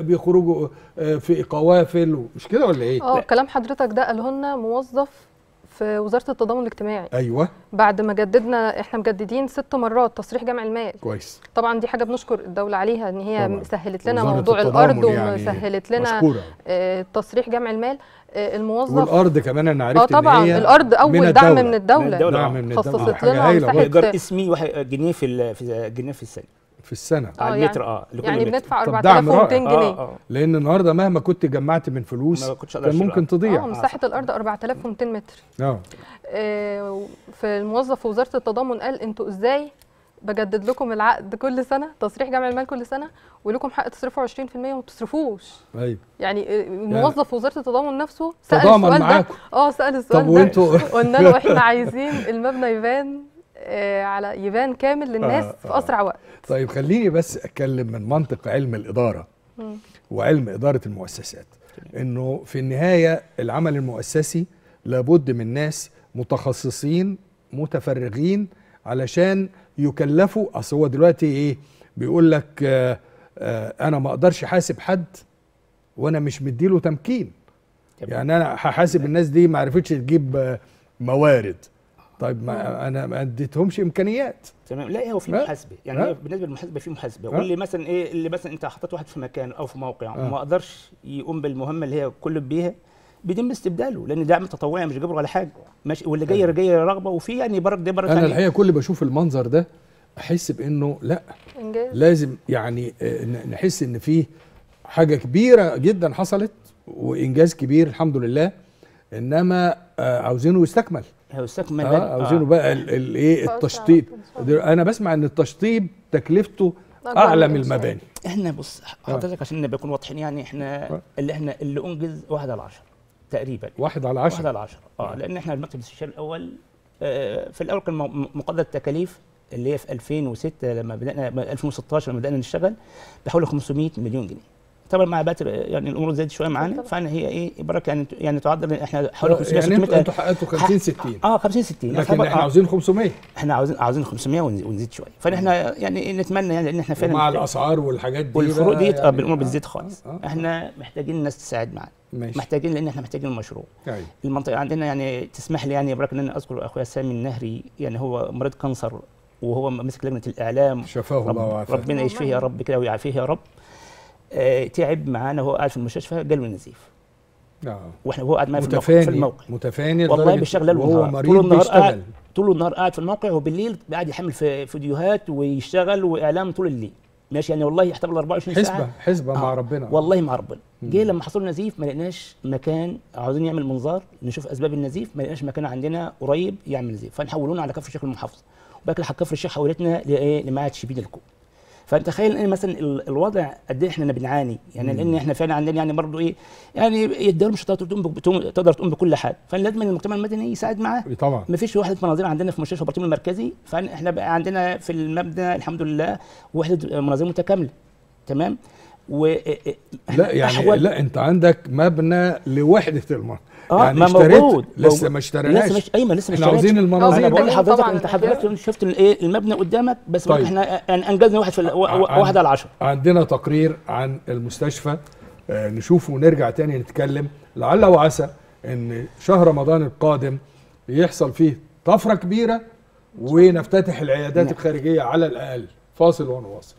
وبيخرجوا في قوافل، مش كده ولا ايه؟ اه كلام حضرتك ده قاله لنا موظف في وزاره التضامن الاجتماعي. ايوه. بعد ما جددنا، احنا مجددين ست مرات تصريح جمع المال. كويس. طبعا دي حاجه بنشكر الدوله عليها، ان هي طبعا سهلت لنا وزارة موضوع التضامن الارض يعني وسهلت لنا مشكورة. آه، تصريح جمع المال. آه، الموظف والارض كمان انا عرفت اه طبعا ان هي الارض اول من دعم الدولة. من الدوله, من الدولة. دعم من الدولة. خصصت حاجة لنا هايلة مساحة- برضه. ايجار اسمي واحد جنيه في ال- في جنيه في السنه في السنه اه على يعني المتر. اه لكل يعني متر. بندفع طب أربعة دعم آلاف ومئتين رائع. جنيه. اه اه لان النهارده مهما كنت جمعت من فلوس ما كنتش أقدر كان أشيل. ممكن اه تضيع. مساحه الارض أربعة آلاف ومئتين متر. اه آه، في الموظف في وزاره التضامن قال انتوا ازاي بجدد لكم العقد كل سنه، تصريح جمع المال كل سنه، ولكم حق تصرفوا عشرين في المية وما بتصرفوش. ايوه. يعني الموظف في وزاره التضامن نفسه سال تضامن السؤال ده. معاكم. اه سال السؤال طب ده. وانتوا قلنا له احنا عايزين المبنى يبان آه على يبان كامل للناس آه، في آه. اسرع وقت. طيب خليني بس اتكلم من منطق علم الاداره مم. وعلم اداره المؤسسات، انه في النهايه العمل المؤسسي لابد من ناس متخصصين متفرغين علشان يكلفوا. اصل هو دلوقتي ايه بيقول لك آه آه انا ما اقدرش احاسب حد وانا مش مديله تمكين. يعني انا هحاسب الناس دي ما عرفتش تجيب آه موارد. طيب ما انا ما اديتهمش امكانيات. تمام. لا هو في ها؟ محاسبه يعني ها؟ هي بالنسبه للمحاسبه في محاسبه. ها؟ واللي مثلا ايه اللي مثلا انت حطيت واحد في مكان او في موقع ها؟ وما قدرش يقوم بالمهمه اللي هي كل بيها بيتم استبداله، لان ده عمل تطوعي مش جبر ولا حاجه ماشي. واللي جاي جاي رغبه وفي يعني برك دي برك انا يعني الحقيقه كل بشوف المنظر ده احس بانه لا انجاز. لازم يعني آه، ن- نحس ان فيه حاجه كبيره جدا حصلت وانجاز كبير الحمد لله، انما آه، عاوزينه يستكمل. هو استكمل اه عاوزينه بقى الايه فأسرع التشطيب. وقت إن شاء الله. انا بسمع ان التشطيب تكلفته أكبر اعلى من الإنشاء. المباني. احنا بص حضرتك عشان نبقى نكون واضحين يعني احنا آه. اللي احنا اللي انجز واحد على عشرة تقريبا. واحد على واحد عشرة. على عشرة اه لان احنا المكتب الاستشاري الاول آه في الاول كان م- مقدر التكاليف اللي هي في ألفين وستة لما بدانا ألفين وستاشر لما بدانا نشتغل بحوالي خمسمائة مليون جنيه. طبعا مع باتر يعني الامور زادت شويه معانا طبعاً. فانا هي ايه برك يعني يعني تعدل احنا حوالي خمسمائة يعني انتوا ستمائة انتوا حققتوا خمسين ستين اه خمسين ستين لكن احنا آه. عاوزين خمسمائة احنا عاوزين عاوزين خمسمائة ونزيد, ونزيد شويه. فاحنا يعني نتمنى يعني ان احنا فعلا مع محتاج- الاسعار والحاجات دي والفروق بقى ديت اه يعني بالامور بتزيد خالص. آه، آه، احنا محتاجين ناس تساعد معانا ماشي. محتاجين لان احنا محتاجين المشروع. أيوة. المنطقه عندنا يعني تسمح لي يعني برك ان انا اذكر اخويا سامي النهري يعني هو مريض كانسر وهو مسك لجنه الاعلام. شفاه الله رب وعافاه. ربنا يشفيه يا رب كده ويعافيه يا رب. آه تعب معانا وهو قاعد في المستشفى جاله النزيف آه. واحنا وهو قاعد معايا في الموقع في متفاني الموقع متفاني والله لدرجة- بيشتغل ليل وهو ونهار مريض طول النهار بيشتغل. قاعد طول النهار قاعد في الموقع وبالليل قاعد يحمل في فيديوهات ويشتغل واعلام طول الليل ماشي يعني والله يحتفل أربعة وعشرين ساعه حسبه حسبه مع آه. ربنا. والله مع ربنا. مم. جه لما حصل نزيف ما لقيناش مكان عاوزين يعمل منظار نشوف اسباب النزيف ما لقيناش مكان عندنا قريب يعمل نزيف فنحولونا على كفر الشيخ المحافظه وبعد كده كفر الشيخ حولتنا لايه لمعهد شبين الكوب. فانت تخيل ان مثلا ال- الوضع قد ايه احنا بنعاني يعني مم. لان احنا فعلا عندنا يعني برضه ايه يعني يديهم مش هتقدر تقوم بك- تقوم- تقدر تقوم بكل حاجه فلازم المجتمع المدني يساعد معاه. طبعا. ما فيش وحده مناظير عندنا في مستشفى البرطيم المركزي فاحنا بقى عندنا في المبنى الحمد لله وحده مناظير متكامله تمام و لا يعني لا انت عندك مبنى لوحده المرضى. اه يعني ما اشتريت موجود لسه موجود. ما اشتريناش. لسه مش ايوه لسه ما احنا عاوزين اشتريتش. المناظير انا بقول دي. لحضرتك طبعاً انت الأجيال. حضرتك شفت الايه المبنى قدامك بس طيب. طيب. احنا يعني انجزنا واحد في ال- و- عن- واحد على عشرة. عندنا تقرير عن المستشفى آه، نشوفه ونرجع تاني نتكلم لعل وعسى ان شهر رمضان القادم يحصل فيه طفرة كبيرة ونفتتح العيادات نعم. الخارجية على الأقل. فاصل ونواصل.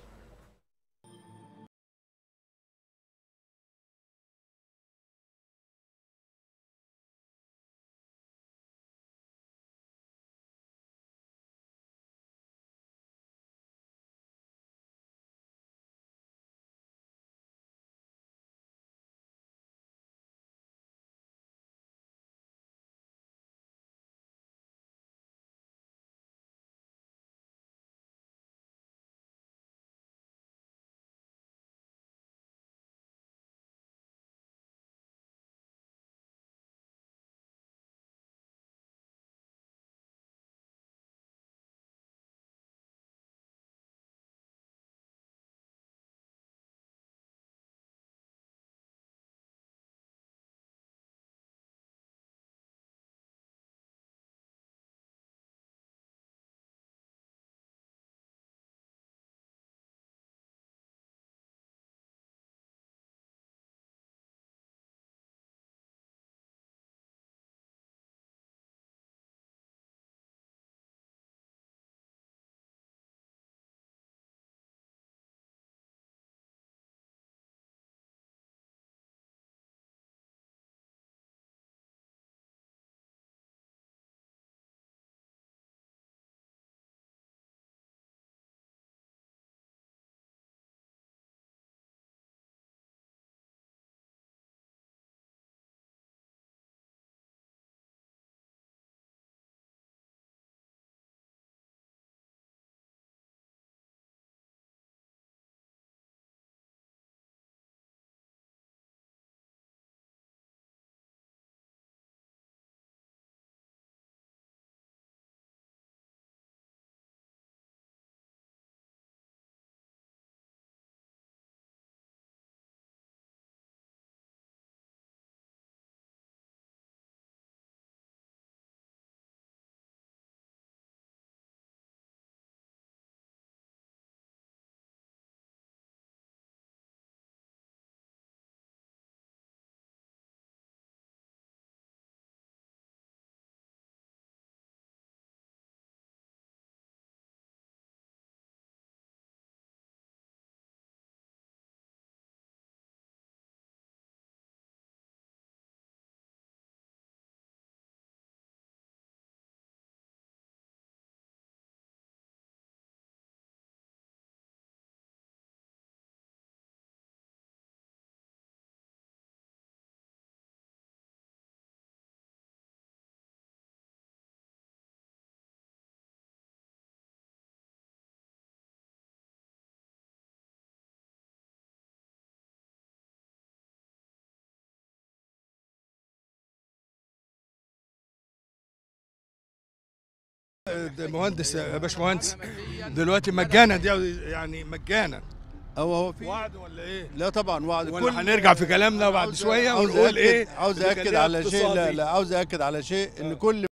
مهندس يا باشمهندس، دلوقتي مجانا دي يعني مجانا هو هو في وعد ولا ايه؟ لا طبعا وعد. ولا هنرجع في كلامنا بعد شويه ونقول ايه؟ عاوز اكد على شيء، لا لا عاوز اكد على شيء ان كل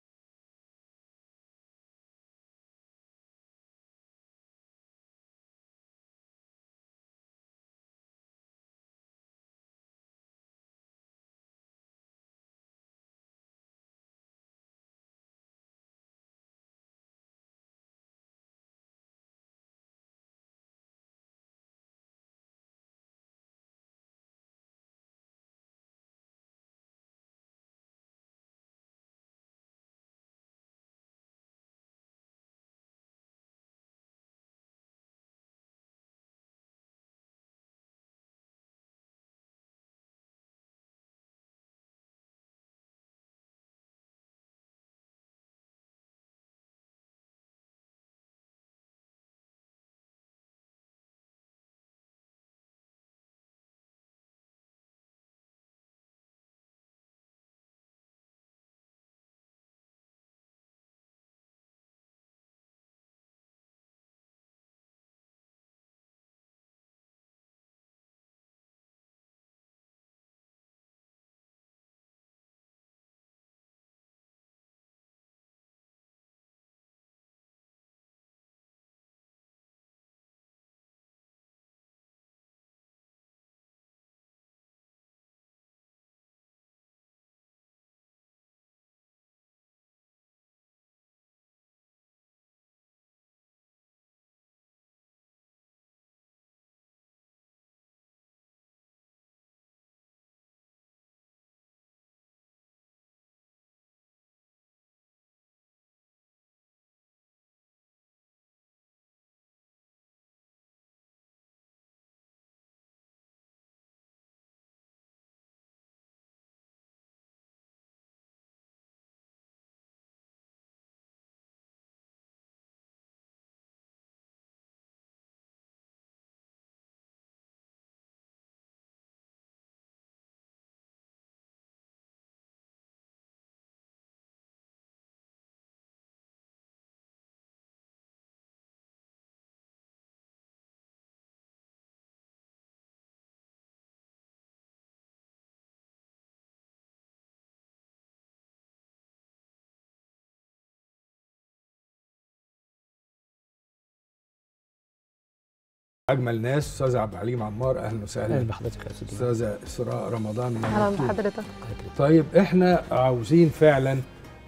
اجمل ناس استاذ عبد الحليم عمار، اهلا وسهلا. اهلا بحضرتك يا استاذ. استاذه اسراء رمضان، اهلا بحضرتك. طيب احنا عاوزين فعلا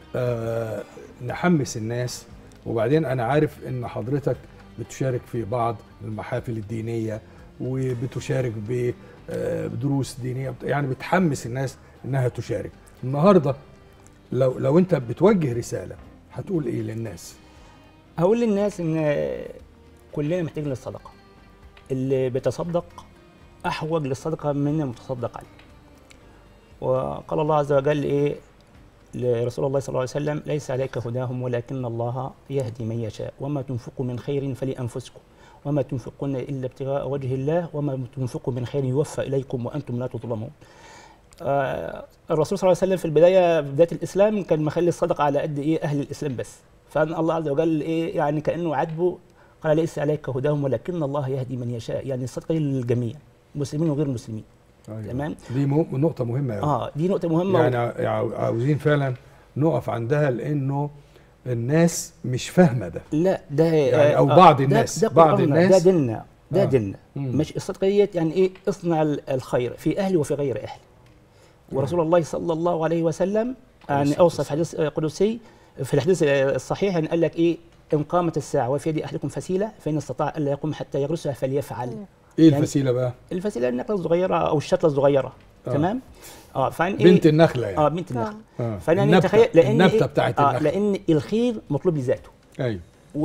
آه نحمس الناس، وبعدين انا عارف ان حضرتك بتشارك في بعض المحافل الدينيه وبتشارك بدروس دينيه، يعني بتحمس الناس انها تشارك. النهارده لو لو انت بتوجه رساله هتقول ايه للناس؟ هقول للناس ان كلنا محتاجين للصدقه. اللي بيتصدق احوج للصدقه من المتصدق عليه. وقال الله عز وجل ايه لرسول الله صلى الله عليه وسلم: ليس عليك هداهم ولكن الله يهدي من يشاء، وما تنفقوا من خير فلانفسكم وما تنفقون الا ابتغاء وجه الله وما تنفقوا من خير يوفى اليكم وانتم لا تظلمون. آه الرسول صلى الله عليه وسلم في البدايه بدايه الاسلام كان مخلي الصدقه على قد ايه اهل الاسلام بس، فان الله عز وجل ايه يعني كانه عاتبه، قال: ليس عليك هداهم ولكن الله يهدي من يشاء، يعني الصدقه للجميع مسلمين وغير مسلمين. أيوة. تمام؟ دي نقطه مهمه قوي. اه دي نقطه مهمه، يعني و... عاوزين فعلا نقف عندها، لانه الناس مش فاهمه ده. لا ده يعني او بعض الناس ده, ده بعض الناس ده ديننا ده آه. ديننا مش الصدقيه، يعني ايه اصنع الخير في اهلي وفي غير اهلي. ورسول الله صلى الله عليه وسلم يعني اوصى في حديث قدسي في الحديث الصحيح ان قال لك ايه: ان قامت الساعه وفي يد احدكم فسيله فان استطاع الا يقوم حتى يغرسها فليفعل. ايه يعني الفسيله بقى؟ الفسيله النخله الصغيره او الشتله الصغيره. آه. تمام؟ اه فان ايه بنت النخله يعني. اه بنت النخله. آه. فانا نتخيل لان النبته بتاعت آه النخله، لان الخير مطلوب لذاته. ايوه.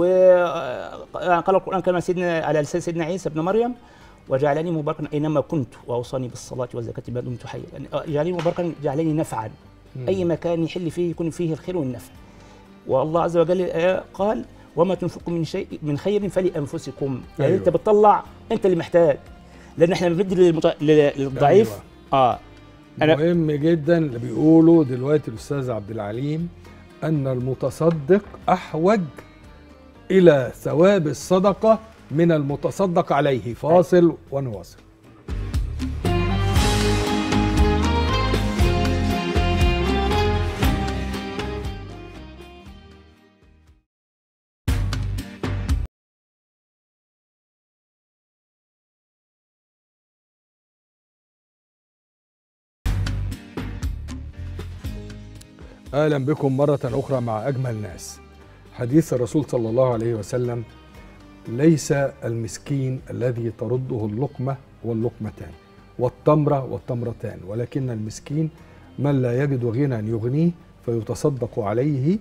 وقال القران كما سيدنا على لسان سيدنا عيسى ابن مريم: وجعلني مباركا اينما كنت واوصاني بالصلاه والزكاه ما دمت حيا. يعني جعلني مباركا جعلني نفعا. مم. اي مكان يحل فيه يكون فيه الخير والنفع. والله عز وجل قال: وما تنفقوا من شيء من خير فلانفسكم. يعني أيوة. انت بتطلع، انت اللي محتاج، لان احنا بندي للمت... للضعيف. أيوة. اه انا مهم جدا اللي بيقوله دلوقتي الاستاذ عبد العليم، أن المتصدق أحوج إلى ثواب الصدقة من المتصدق عليه. فاصل ونواصل. أهلا بكم مرة أخرى مع أجمل ناس. حديث الرسول صلى الله عليه وسلم: ليس المسكين الذي ترده اللقمة واللقمتان والتمرة والتمرتان، ولكن المسكين من لا يجد غنى يغنيه فيتصدق عليه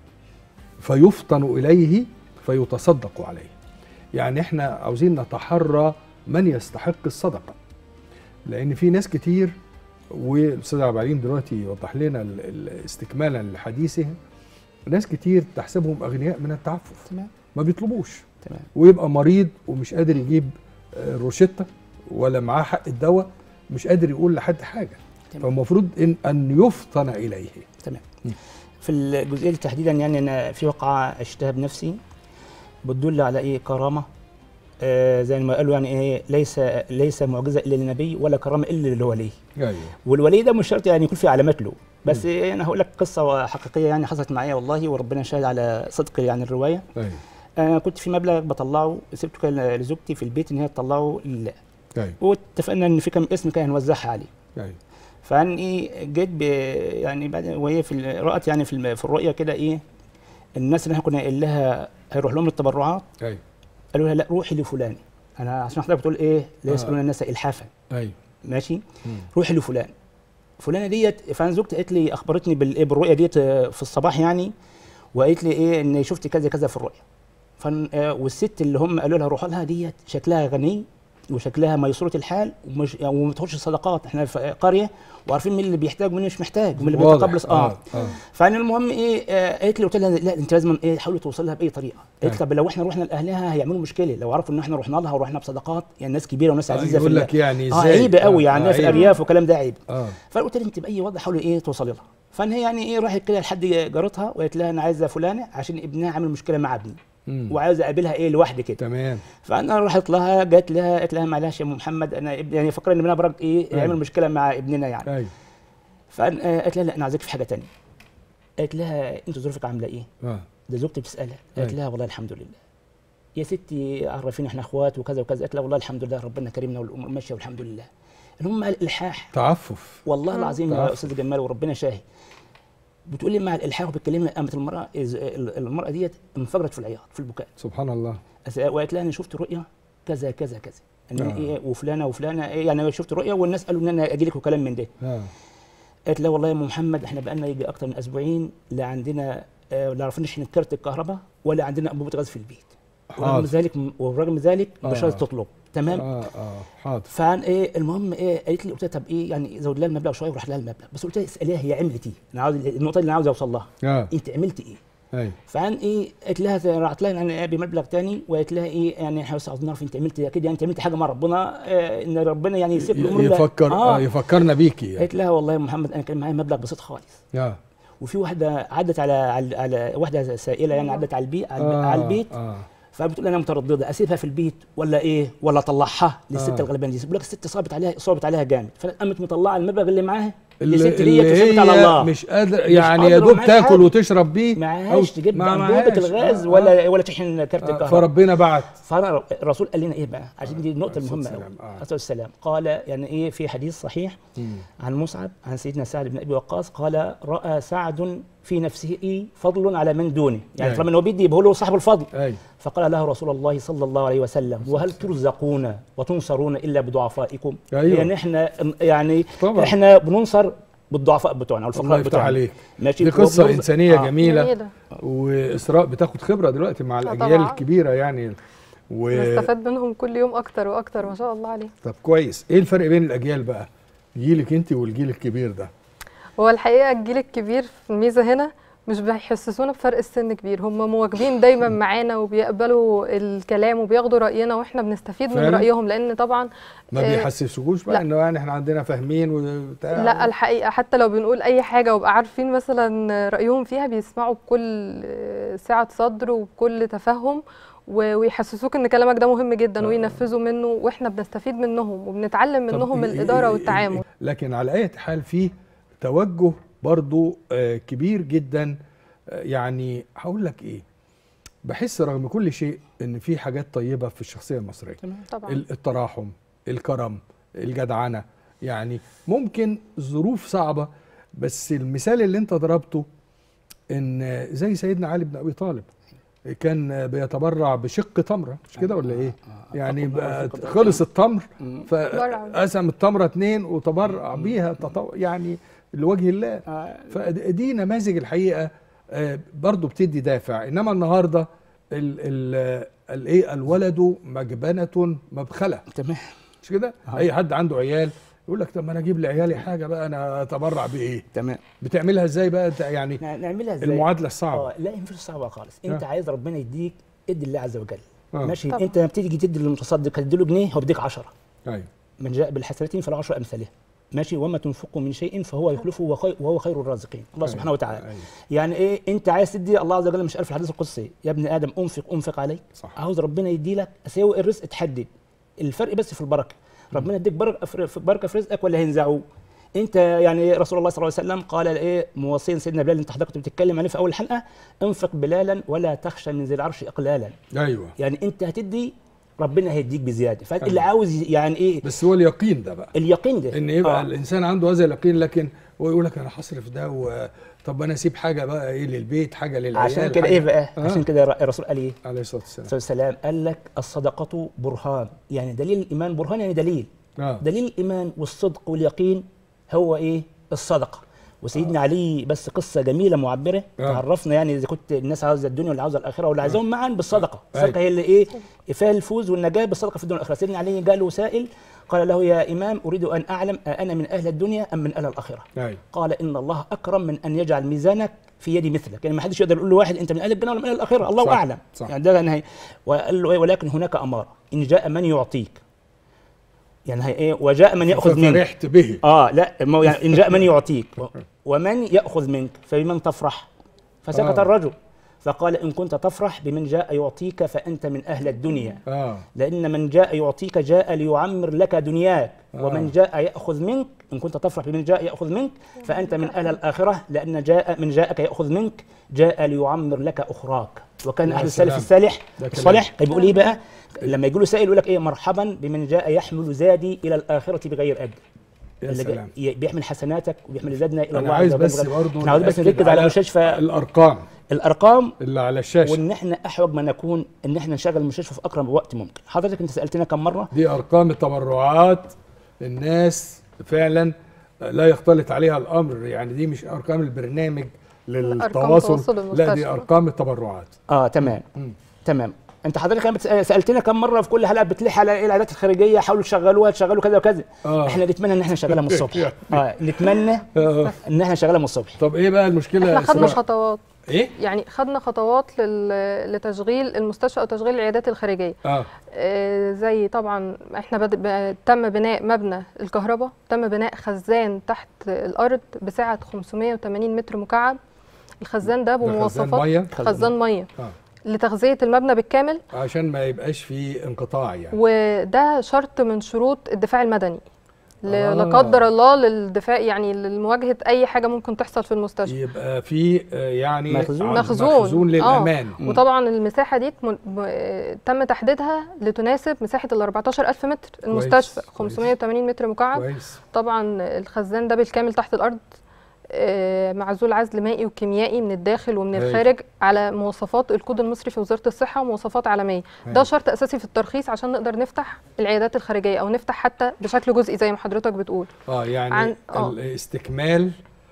فيفطن إليه فيتصدق عليه. يعني احنا عاوزين نتحرى من يستحق الصدقة، لأن في ناس كتير، والأستاذ عبد العليم دلوقتي يوضح لنا استكمالا لحديثه، ناس كتير تحسبهم أغنياء من التعفف، تمام، ما بيطلبوش، تمام، ويبقى مريض ومش قادر يجيب روشتة ولا معاه حق الدواء، مش قادر يقول لحد حاجة، فالمفروض إن أن يفطن إليه. تمام. في الجزئية دي تحديدا يعني أنا في واقعة عشتها بنفسي بتدل على إيه؟ كرامة. آه زي ما قالوا يعني ايه، ليس ليس معجزه الا للنبي ولا كرامه الا للولي. ايوه. والولي ده مش شرط يعني يكون في علامات له، بس إيه، انا هقول لك قصه حقيقيه يعني حصلت معايا والله، وربنا شاهد على صدق يعني الروايه. ايوه. انا كنت في مبلغ بطلعه، سبته كان لزوجتي في البيت ان هي تطلعه لله. ايوه. واتفقنا ان في كم اسم كان هنوزعها عليه. ايوه. فان ايه جيت يعني بعد وهي في رأت يعني في في الرؤيه كده ايه، الناس اللي احنا كنا قايل لها هيروح لهم التبرعات. ايوه. قالوا لها لا روحي لفلان، انا عشان حضرتك بتقول ايه لا يسالون آه. الناس الحافا. ايوه ماشي. مم. روحي لفلان، فلانه ديت. فانا زوجتي قالت لي، اخبرتني بالايه بالرؤيه ديت في الصباح يعني، وقالت لي ايه ان شفت كذا كذا في الرؤيه. فن آه والست اللي هم قالوا لها روحوا لها ديت شكلها غني وشكلها ميسوره الحال ومش يعني وما بتاخدش صدقات، احنا في قريه وعارفين مين اللي بيحتاج ومين مش محتاج ومين اللي بيتقبل. اه, آه. آه. فانا المهم ايه آه قالت لي، قلت لها لا انت لازم ايه تحاولي توصل لها باي طريقه. قالت طب لو احنا رحنا لاهلها هيعملوا مشكله، لو عرفوا ان احنا رحنا لها ورحنا بصدقات، يعني ناس كبيره وناس عزيزه آه يقول لك يعني ازاي اه عيب قوي يعني آه في الارياف والكلام ده عيب. اه فقلت لها انت باي وضع حاولي ايه توصلي لها. فان هي يعني ايه راحت كده لحد جارتها وقالت لها انا عايزه فلانه عشان ابنها عامل مشكله مع ابني وعايزه اقابلها ايه لوحدي كده. تمام. فانا رحت لها، جت لها قالت لها معلش يا ام محمد انا ابني يعني فكرني ان انا برد ايه أيوه. يعمل مشكله مع ابننا يعني. ايوه. فانا قالت لها لا انا عايزاك في حاجه ثانيه. قالت لها انت ظروفك عامله ايه؟ اه ده زوجتي بتسالها. قالت لها والله الحمد لله يا ستي عرفيني احنا اخوات وكذا وكذا. قالت لها والله الحمد لله ربنا كرمنا والامور ماشيه والحمد لله. المهم مع الالحاح تعفف والله العظيم يا استاذ جمال وربنا شاهد. بتقول لي مع الالحاح وبتكلمني قامت المراه المراه ديت انفجرت في العياط في البكاء. سبحان الله. وقالت لها انا شفت رؤيه كذا كذا كذا ان آه. ايه وفلانه وفلانه ايه يعني شفت رؤيه والناس قالوا ان انا اجي لك وكلام من ده. آه. قالت لها والله يا ام محمد احنا بقى لنا يجي اكتر من اسبوعين لا عندنا آه لا عرفناش كارت الكهرباء ولا عندنا انبوبه غاز في البيت. ورغم ذلك ورغم ذلك آه. مش عايزه تطلب. تمام. اه اه حاضر. فعن ايه المهم ايه قالت لي، قلت لها طب ايه يعني زود لها المبلغ شويه وراح لها المبلغ، بس قلت لها اساليها هي عملت ايه؟ انا عاوز النقطه اللي انا عاوز اوصل لها. آه. انت عملت ايه؟ ايوه. فعن ايه قالت لها راحت لها يعني بمبلغ ثاني وقالت لها ايه يعني احنا بس عاوزين نعرف انت عملت اكيد يعني انت عملت حاجه مع ربنا آه ان ربنا يعني يسيب الامور يفكر آه. يفكرنا بيكي يعني. قالت لها والله يا محمد انا كان معايا مبلغ بسيط خالص. اه وفي واحده عدت على على, على واحده سائله يعني عدت على البيت على, آه. على البيت آه. فبتقول انا متردده اسيبها في البيت ولا ايه ولا اطلعها للست آه. الغلبانه دي. بقول لك الست صابت عليها صابت عليها جامد، فقامت مطلعه المبلغ اللي معاها الست دي تسيبت على الله مش قادر يعني يا دوب تاكل وتشرب بيه معهاش تجيب انبوبه الغاز ولا آه. ولا تشحن كارت آه. الكهرباء. فربنا بعت. فالرسول قال لنا ايه بقى عشان دي النقطه المهمه قوي. عليه الصلاه والسلام قال يعني ايه في حديث صحيح مم. عن مصعب عن سيدنا سعد بن ابي وقاص قال راى سعد في نفسه فضل على من دونه، يعني طالما انه بيدي يبقى له صاحب الفضل. أي. فقال له رسول الله صلى الله عليه وسلم وهل ترزقون وتنصرون الا بضعفائكم؟ أيوه. يعني احنا يعني طبعا. احنا بننصر بالضعفاء بتوعنا والفقراء بتوعنا. عليك. ماشي. دي قصه وبرز... انسانيه آه. جميله, جميلة. واسراء بتاخد خبره دلوقتي مع الاجيال الكبيره يعني و... نستفاد منهم كل يوم اكتر واكتر ما شاء الله عليه. طب كويس. ايه الفرق بين الاجيال بقى جيلك انت والجيل الكبير ده؟ هو الحقيقه الجيل الكبير الميزه هنا مش بيحسسونا بفرق السن كبير، هم مواكبين دايما معانا وبيقبلوا الكلام وبياخدوا راينا واحنا بنستفيد من رايهم، لان طبعا ما بيحسسوش بقى انه يعني احنا عندنا فاهمين وبتاع. لا الحقيقه حتى لو بنقول اي حاجه وبقى عارفين مثلا رايهم فيها بيسمعوا بكل سعه صدر وبكل تفهم ويحسسوك ان كلامك ده مهم جدا وينفذوا منه، واحنا بنستفيد منهم وبنتعلم منهم الاداره والتعامل. لكن على اي حال في توجه برضو كبير جدا. يعني هقول لك ايه، بحس رغم كل شيء ان في حاجات طيبه في الشخصيه المصريه طبعا. التراحم، الكرم، الجدعنه. يعني ممكن ظروف صعبه، بس المثال اللي انت ضربته ان زي سيدنا علي بن ابي طالب كان بيتبرع بشق تمره، مش كده ولا ايه؟ يعني خلص التمر فقسم التمره اتنين وتبرع بيها يعني لوجه الله. فدي نماذج الحقيقه برضو بتدي دافع. انما النهارده الايه الولد مجبنه مبخله، تمام، مش كده؟ اي حد عنده عيال يقول لك طب ما انا اجيب لعيالي حاجه بقى، انا اتبرع بايه؟ تمام. بتعملها ازاي بقى يعني؟ نعملها ازاي؟ المعادله الصعبه. اه لا مفيش صعبه خالص. انت آه. عايز ربنا يديك، ادي الله عز وجل. آه. ماشي. طبعا. انت لما بتيجي تدي للمتصدق هتدي له جنيه هو بيديك عشرة. ايوه. من جاء بالحسنه فله عشر امثالها. ماشي. وما تنفقوا من شيء فهو يخلفه وهو خير الرازقين، الله سبحانه وتعالى. أيوة. يعني ايه؟ انت عايز تدي، الله عز وجل مش قال في الحديث القدسي يا ابن ادم انفق انفق عليك. صح. عاوز ربنا يدي لك اساوي الرزق تحدد الفرق بس في البركه. ربنا يديك بركه بركه في رزقك ولا هينزعوه؟ انت يعني رسول الله صلى الله عليه وسلم قال ايه موصين سيدنا بلال، انت حضرتك بتتكلم عليه في اول حلقه، انفق بلالا ولا تخشى من ذي العرش اقلالا. ايوه. يعني انت هتدي ربنا هيديك بزياده، فاللي عاوز يعني ايه؟ بس هو اليقين ده بقى، اليقين ده ان يبقى آه. الانسان عنده هذا اليقين، لكن هو يقول لك انا هصرف ده و... طب انا اسيب حاجه بقى ايه للبيت، حاجه للعيال. عشان كده ايه بقى؟ آه. عشان كده الرسول قال ايه؟ عليه الصلاه والسلام والسلام قال لك الصدقه برهان، يعني دليل الايمان، برهان يعني دليل. آه. دليل الايمان والصدق واليقين هو ايه؟ الصدقه. وسيدنا آه. علي بس قصه جميله معبره آه. تعرفنا يعني اذا كنت الناس عاوزه الدنيا ولا عاوزه الاخره ولا عايزاهم معا بالصدقه. آه. الصدقه هي اللي ايه؟ فيها الفوز والنجاه بالصدقه في الدنيا والاخره. سيدنا علي قال له سائل قال له يا امام اريد ان اعلم انا من اهل الدنيا ام من اهل الاخره؟ آه. قال ان الله اكرم من ان يجعل ميزانك في يد مثلك، يعني ما حدش يقدر يقول له واحد انت من اهل الجنه ولا من اهل الاخره، الله صح. اعلم. صح. يعني ده نهاية. وقال له ايه؟ ولكن هناك اماره ان جاء من يعطيك، يعني هي ايه؟ وجاء من ياخذ منك. فرحت به. اه لا يعني ان جاء من يعطيك ومن ياخذ منك فبمن تفرح؟ فسكت آه. الرجل فقال ان كنت تفرح بمن جاء يعطيك فانت من اهل الدنيا. آه. لان من جاء يعطيك جاء ليعمر لك دنياك. آه. ومن جاء ياخذ منك ان كنت تفرح بمن جاء ياخذ منك فانت من اهل الاخره، لان جاء من جاءك ياخذ منك جاء ليعمر لك اخراك. وكان اهل السلف الصالح الصالح بيقول ايه بقى؟ لما يقول له سائل يقول لك ايه؟ مرحبا بمن جاء يحمل زادي الى الاخره بغير اجر. يا سلام. بيحمل حسناتك وبيحمل زادنا الى الله. انا عايز بس برضه احنا عاوز بس نركز على مستشفى الارقام الارقام اللي على الشاشه، وان احنا احوج ما نكون ان احنا نشغل المستشفى في اقرب وقت ممكن. حضرتك انت سالتنا كم مره؟ دي ارقام التبرعات، الناس فعلا لا يختلط عليها الامر، يعني دي مش ارقام البرنامج للتواصل، لا دي ارقام التبرعات. اه تمام. م. تمام. انت حضرتك كمان سالتنا كم مره في كل حلقه بتلح على ايه العيادات الخارجيه، حاولوا تشغلوها تشغلوا كذا وكذا. آه. احنا نتمنى ان احنا نشغلها من الصبح. اه نتمنى آه. ان احنا نشغلها من الصبح. طب ايه بقى المشكله؟ احنا خدنا خطوات. ايه؟ يعني خدنا خطوات لل... لتشغيل المستشفى او تشغيل العيادات الخارجيه. اه, آه زي طبعا احنا بد... ب... تم بناء مبنى الكهرباء، تم بناء خزان تحت الارض بسعه خمسمائة وثمانين متر مكعب. الخزان ده بمواصفات خزان ميه خزان ميه آه. لتغذيه المبنى بالكامل عشان ما يبقاش فيه انقطاع يعني. وده شرط من شروط الدفاع المدني. آه. لا قدر الله للدفاع يعني لمواجهه اي حاجه ممكن تحصل في المستشفى. يبقى في يعني مخزون مخزون, مخزون للامان. آه. وطبعا المساحه دي تم تحديدها لتناسب مساحه ال أربعتاشر ألف متر المستشفى، خمسمائة وثمانين متر مكعب. كويس. طبعا الخزان ده بالكامل تحت الارض، معزول عزل مائي وكيميائي من الداخل ومن الخارج على مواصفات الكود المصري في وزاره الصحه ومواصفات عالميه. ده شرط اساسي في الترخيص عشان نقدر نفتح العيادات الخارجيه او نفتح حتى بشكل جزئي زي ما حضرتك بتقول. اه يعني عن آه. استكمال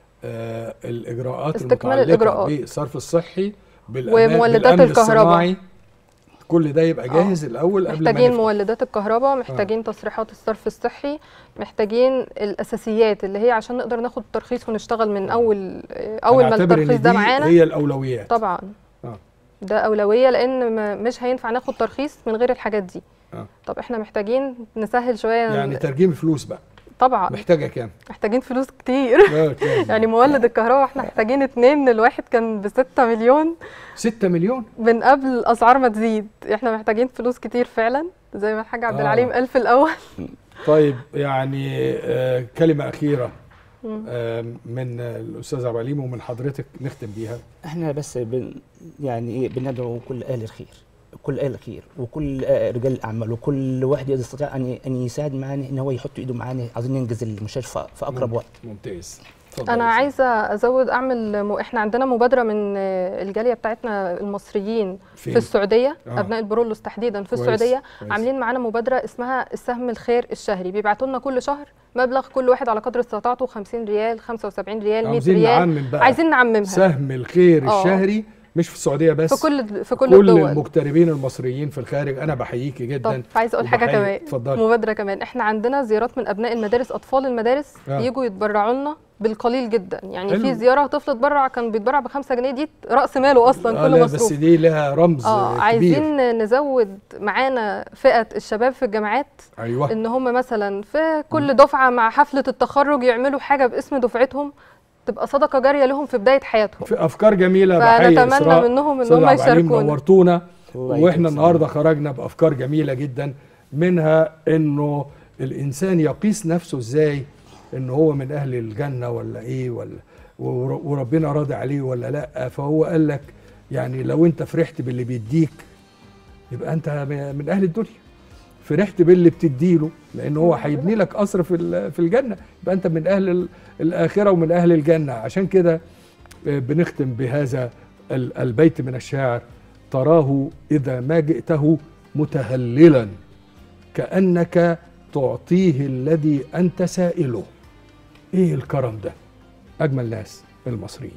آه الاجراءات استكمال المتعلقه الإجراءات. بالصرف الصحي بالأمان ومولدات الكهرباء، كل ده يبقى جاهز الاول قبل ما محتاجين نفتح. مولدات الكهرباء، محتاجين آه. تصريحات الصرف الصحي، محتاجين الاساسيات اللي هي عشان نقدر ناخد الترخيص ونشتغل من اول اول ما الترخيص ده معانا. هي الاولويات طبعا. آه. ده اولويه، لان مش هينفع ناخد ترخيص من غير الحاجات دي. آه. طب احنا محتاجين نسهل شويه، يعني ترجيم فلوس بقى. طبعا محتاجه كام؟ محتاجين فلوس كتير. يعني مولد الكهرباء احنا محتاجين اتنين، الواحد كان بستة مليون. ستة مليون؟ من قبل الاسعار ما تزيد، احنا محتاجين فلوس كتير فعلا زي ما الحاج عبد العليم قال في الاول. طيب يعني آه كلمه اخيره آه من الاستاذ عبد العليم ومن حضرتك نختم بيها. احنا بس بن يعني ايه بندعو كل اهل الخير، كل اهل الخير وكل رجال الاعمال وكل واحد يستطيع ان ان يساعد معانا ان هو يحط ايده معانا، عايزين ننجز المستشفى في اقرب وقت. ممتاز. انا عايزه ازود اعمل م... احنا عندنا مبادره من الجاليه بتاعتنا المصريين فين؟ في السعوديه. آه. ابناء البرولوس تحديدا في كويس. السعوديه كويس. عاملين معانا مبادره اسمها السهم الخير الشهري، بيبعتوا لنا كل شهر مبلغ كل واحد على قدر استطاعته، خمسين ريال، خمسة وسبعين ريال، مية ريال. نعمم بقى. عايزين نعممها. سهم الخير أوه. الشهري مش في السعوديه بس، في كل في كل, كل الدول. المغتربين المصريين في الخارج انا بحييكي جدا. طب عايز اقول حاجه كمان. اتفضلي. مبادره كمان، احنا عندنا زيارات من ابناء المدارس، اطفال المدارس آه. يجوا يتبرعوا لنا بالقليل جدا. يعني حلو. في زياره طفل اتبرع كان بيتبرع بخمسة جنيه، دي راس ماله اصلا آه كله مصروف. بس دي لها رمز آه كبير. عايزين نزود معانا فئه الشباب في الجامعات. ايوه. ان هم مثلا في كل دفعه مع حفله التخرج يعملوا حاجه باسم دفعتهم، تبقى صدقه جاريه لهم في بدايه حياتهم. في افكار جميله، فنتمنى منهم ان هم يشاركونا. نورتونا واحنا النهارده خرجنا بافكار جميله جدا، منها انه الانسان يقيس نفسه ازاي، ان هو من اهل الجنه ولا ايه، ولا وربنا راضي عليه ولا لا. فهو قال لك يعني لو انت فرحت باللي بيديك يبقى انت من اهل الدنيا، فرحت باللي بتديله لان هو هيبني لك قصر في في الجنه، يبقى انت من اهل الاخره ومن اهل الجنه. عشان كده بنختم بهذا البيت من الشاعر: تراه اذا ما جئته متهللا كانك تعطيه الذي انت سائله. ايه الكرم ده؟ اجمل ناس المصريين.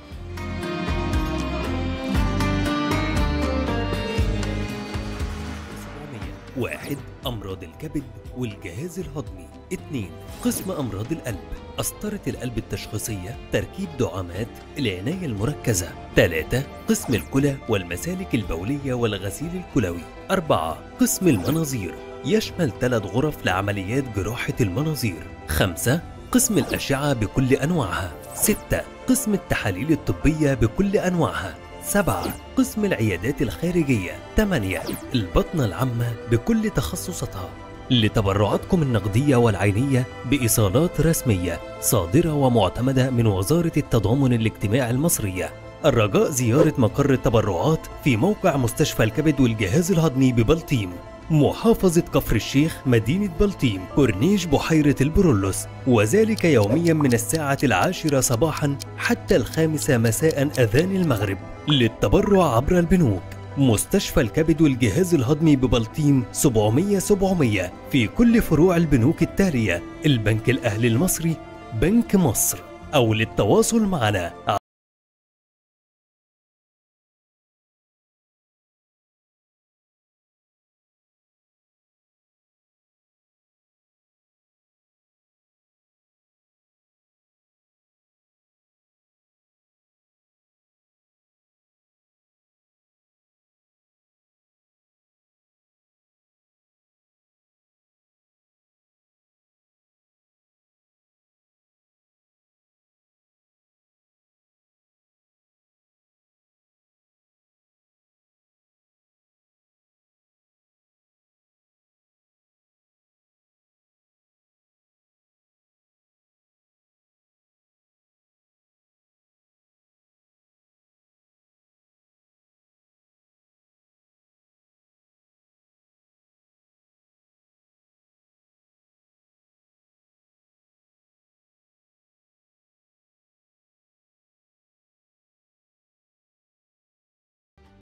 واحد أمراض الكبد والجهاز الهضمي. اثنين قسم أمراض القلب، قسطرة القلب التشخيصية، تركيب دعامات، العناية المركزة. ثلاثة قسم الكلى والمسالك البولية والغسيل الكلوي. أربعة قسم المناظير، يشمل ثلاث غرف لعمليات جراحة المناظير. خمسة قسم الأشعة بكل أنواعها. ستة قسم التحاليل الطبية بكل أنواعها. سبعة قسم العيادات الخارجية. ثمانية البطنة العامة بكل تخصصاتها. لتبرعاتكم النقدية والعينية بإيصالات رسمية صادرة ومعتمدة من وزارة التضامن الاجتماعي المصرية. الرجاء زيارة مقر التبرعات في موقع مستشفى الكبد والجهاز الهضمي ببلطيم، محافظة كفر الشيخ، مدينة بلطيم، كورنيش بحيرة البرولوس، وذلك يوميا من الساعة العاشرة صباحا حتى الخامسة مساء أذان المغرب. للتبرع عبر البنوك: مستشفى الكبد والجهاز الهضمي ببلطيم سبعمية سبعمية في كل فروع البنوك التالية: البنك الأهلي المصري، بنك مصر. أو للتواصل معنا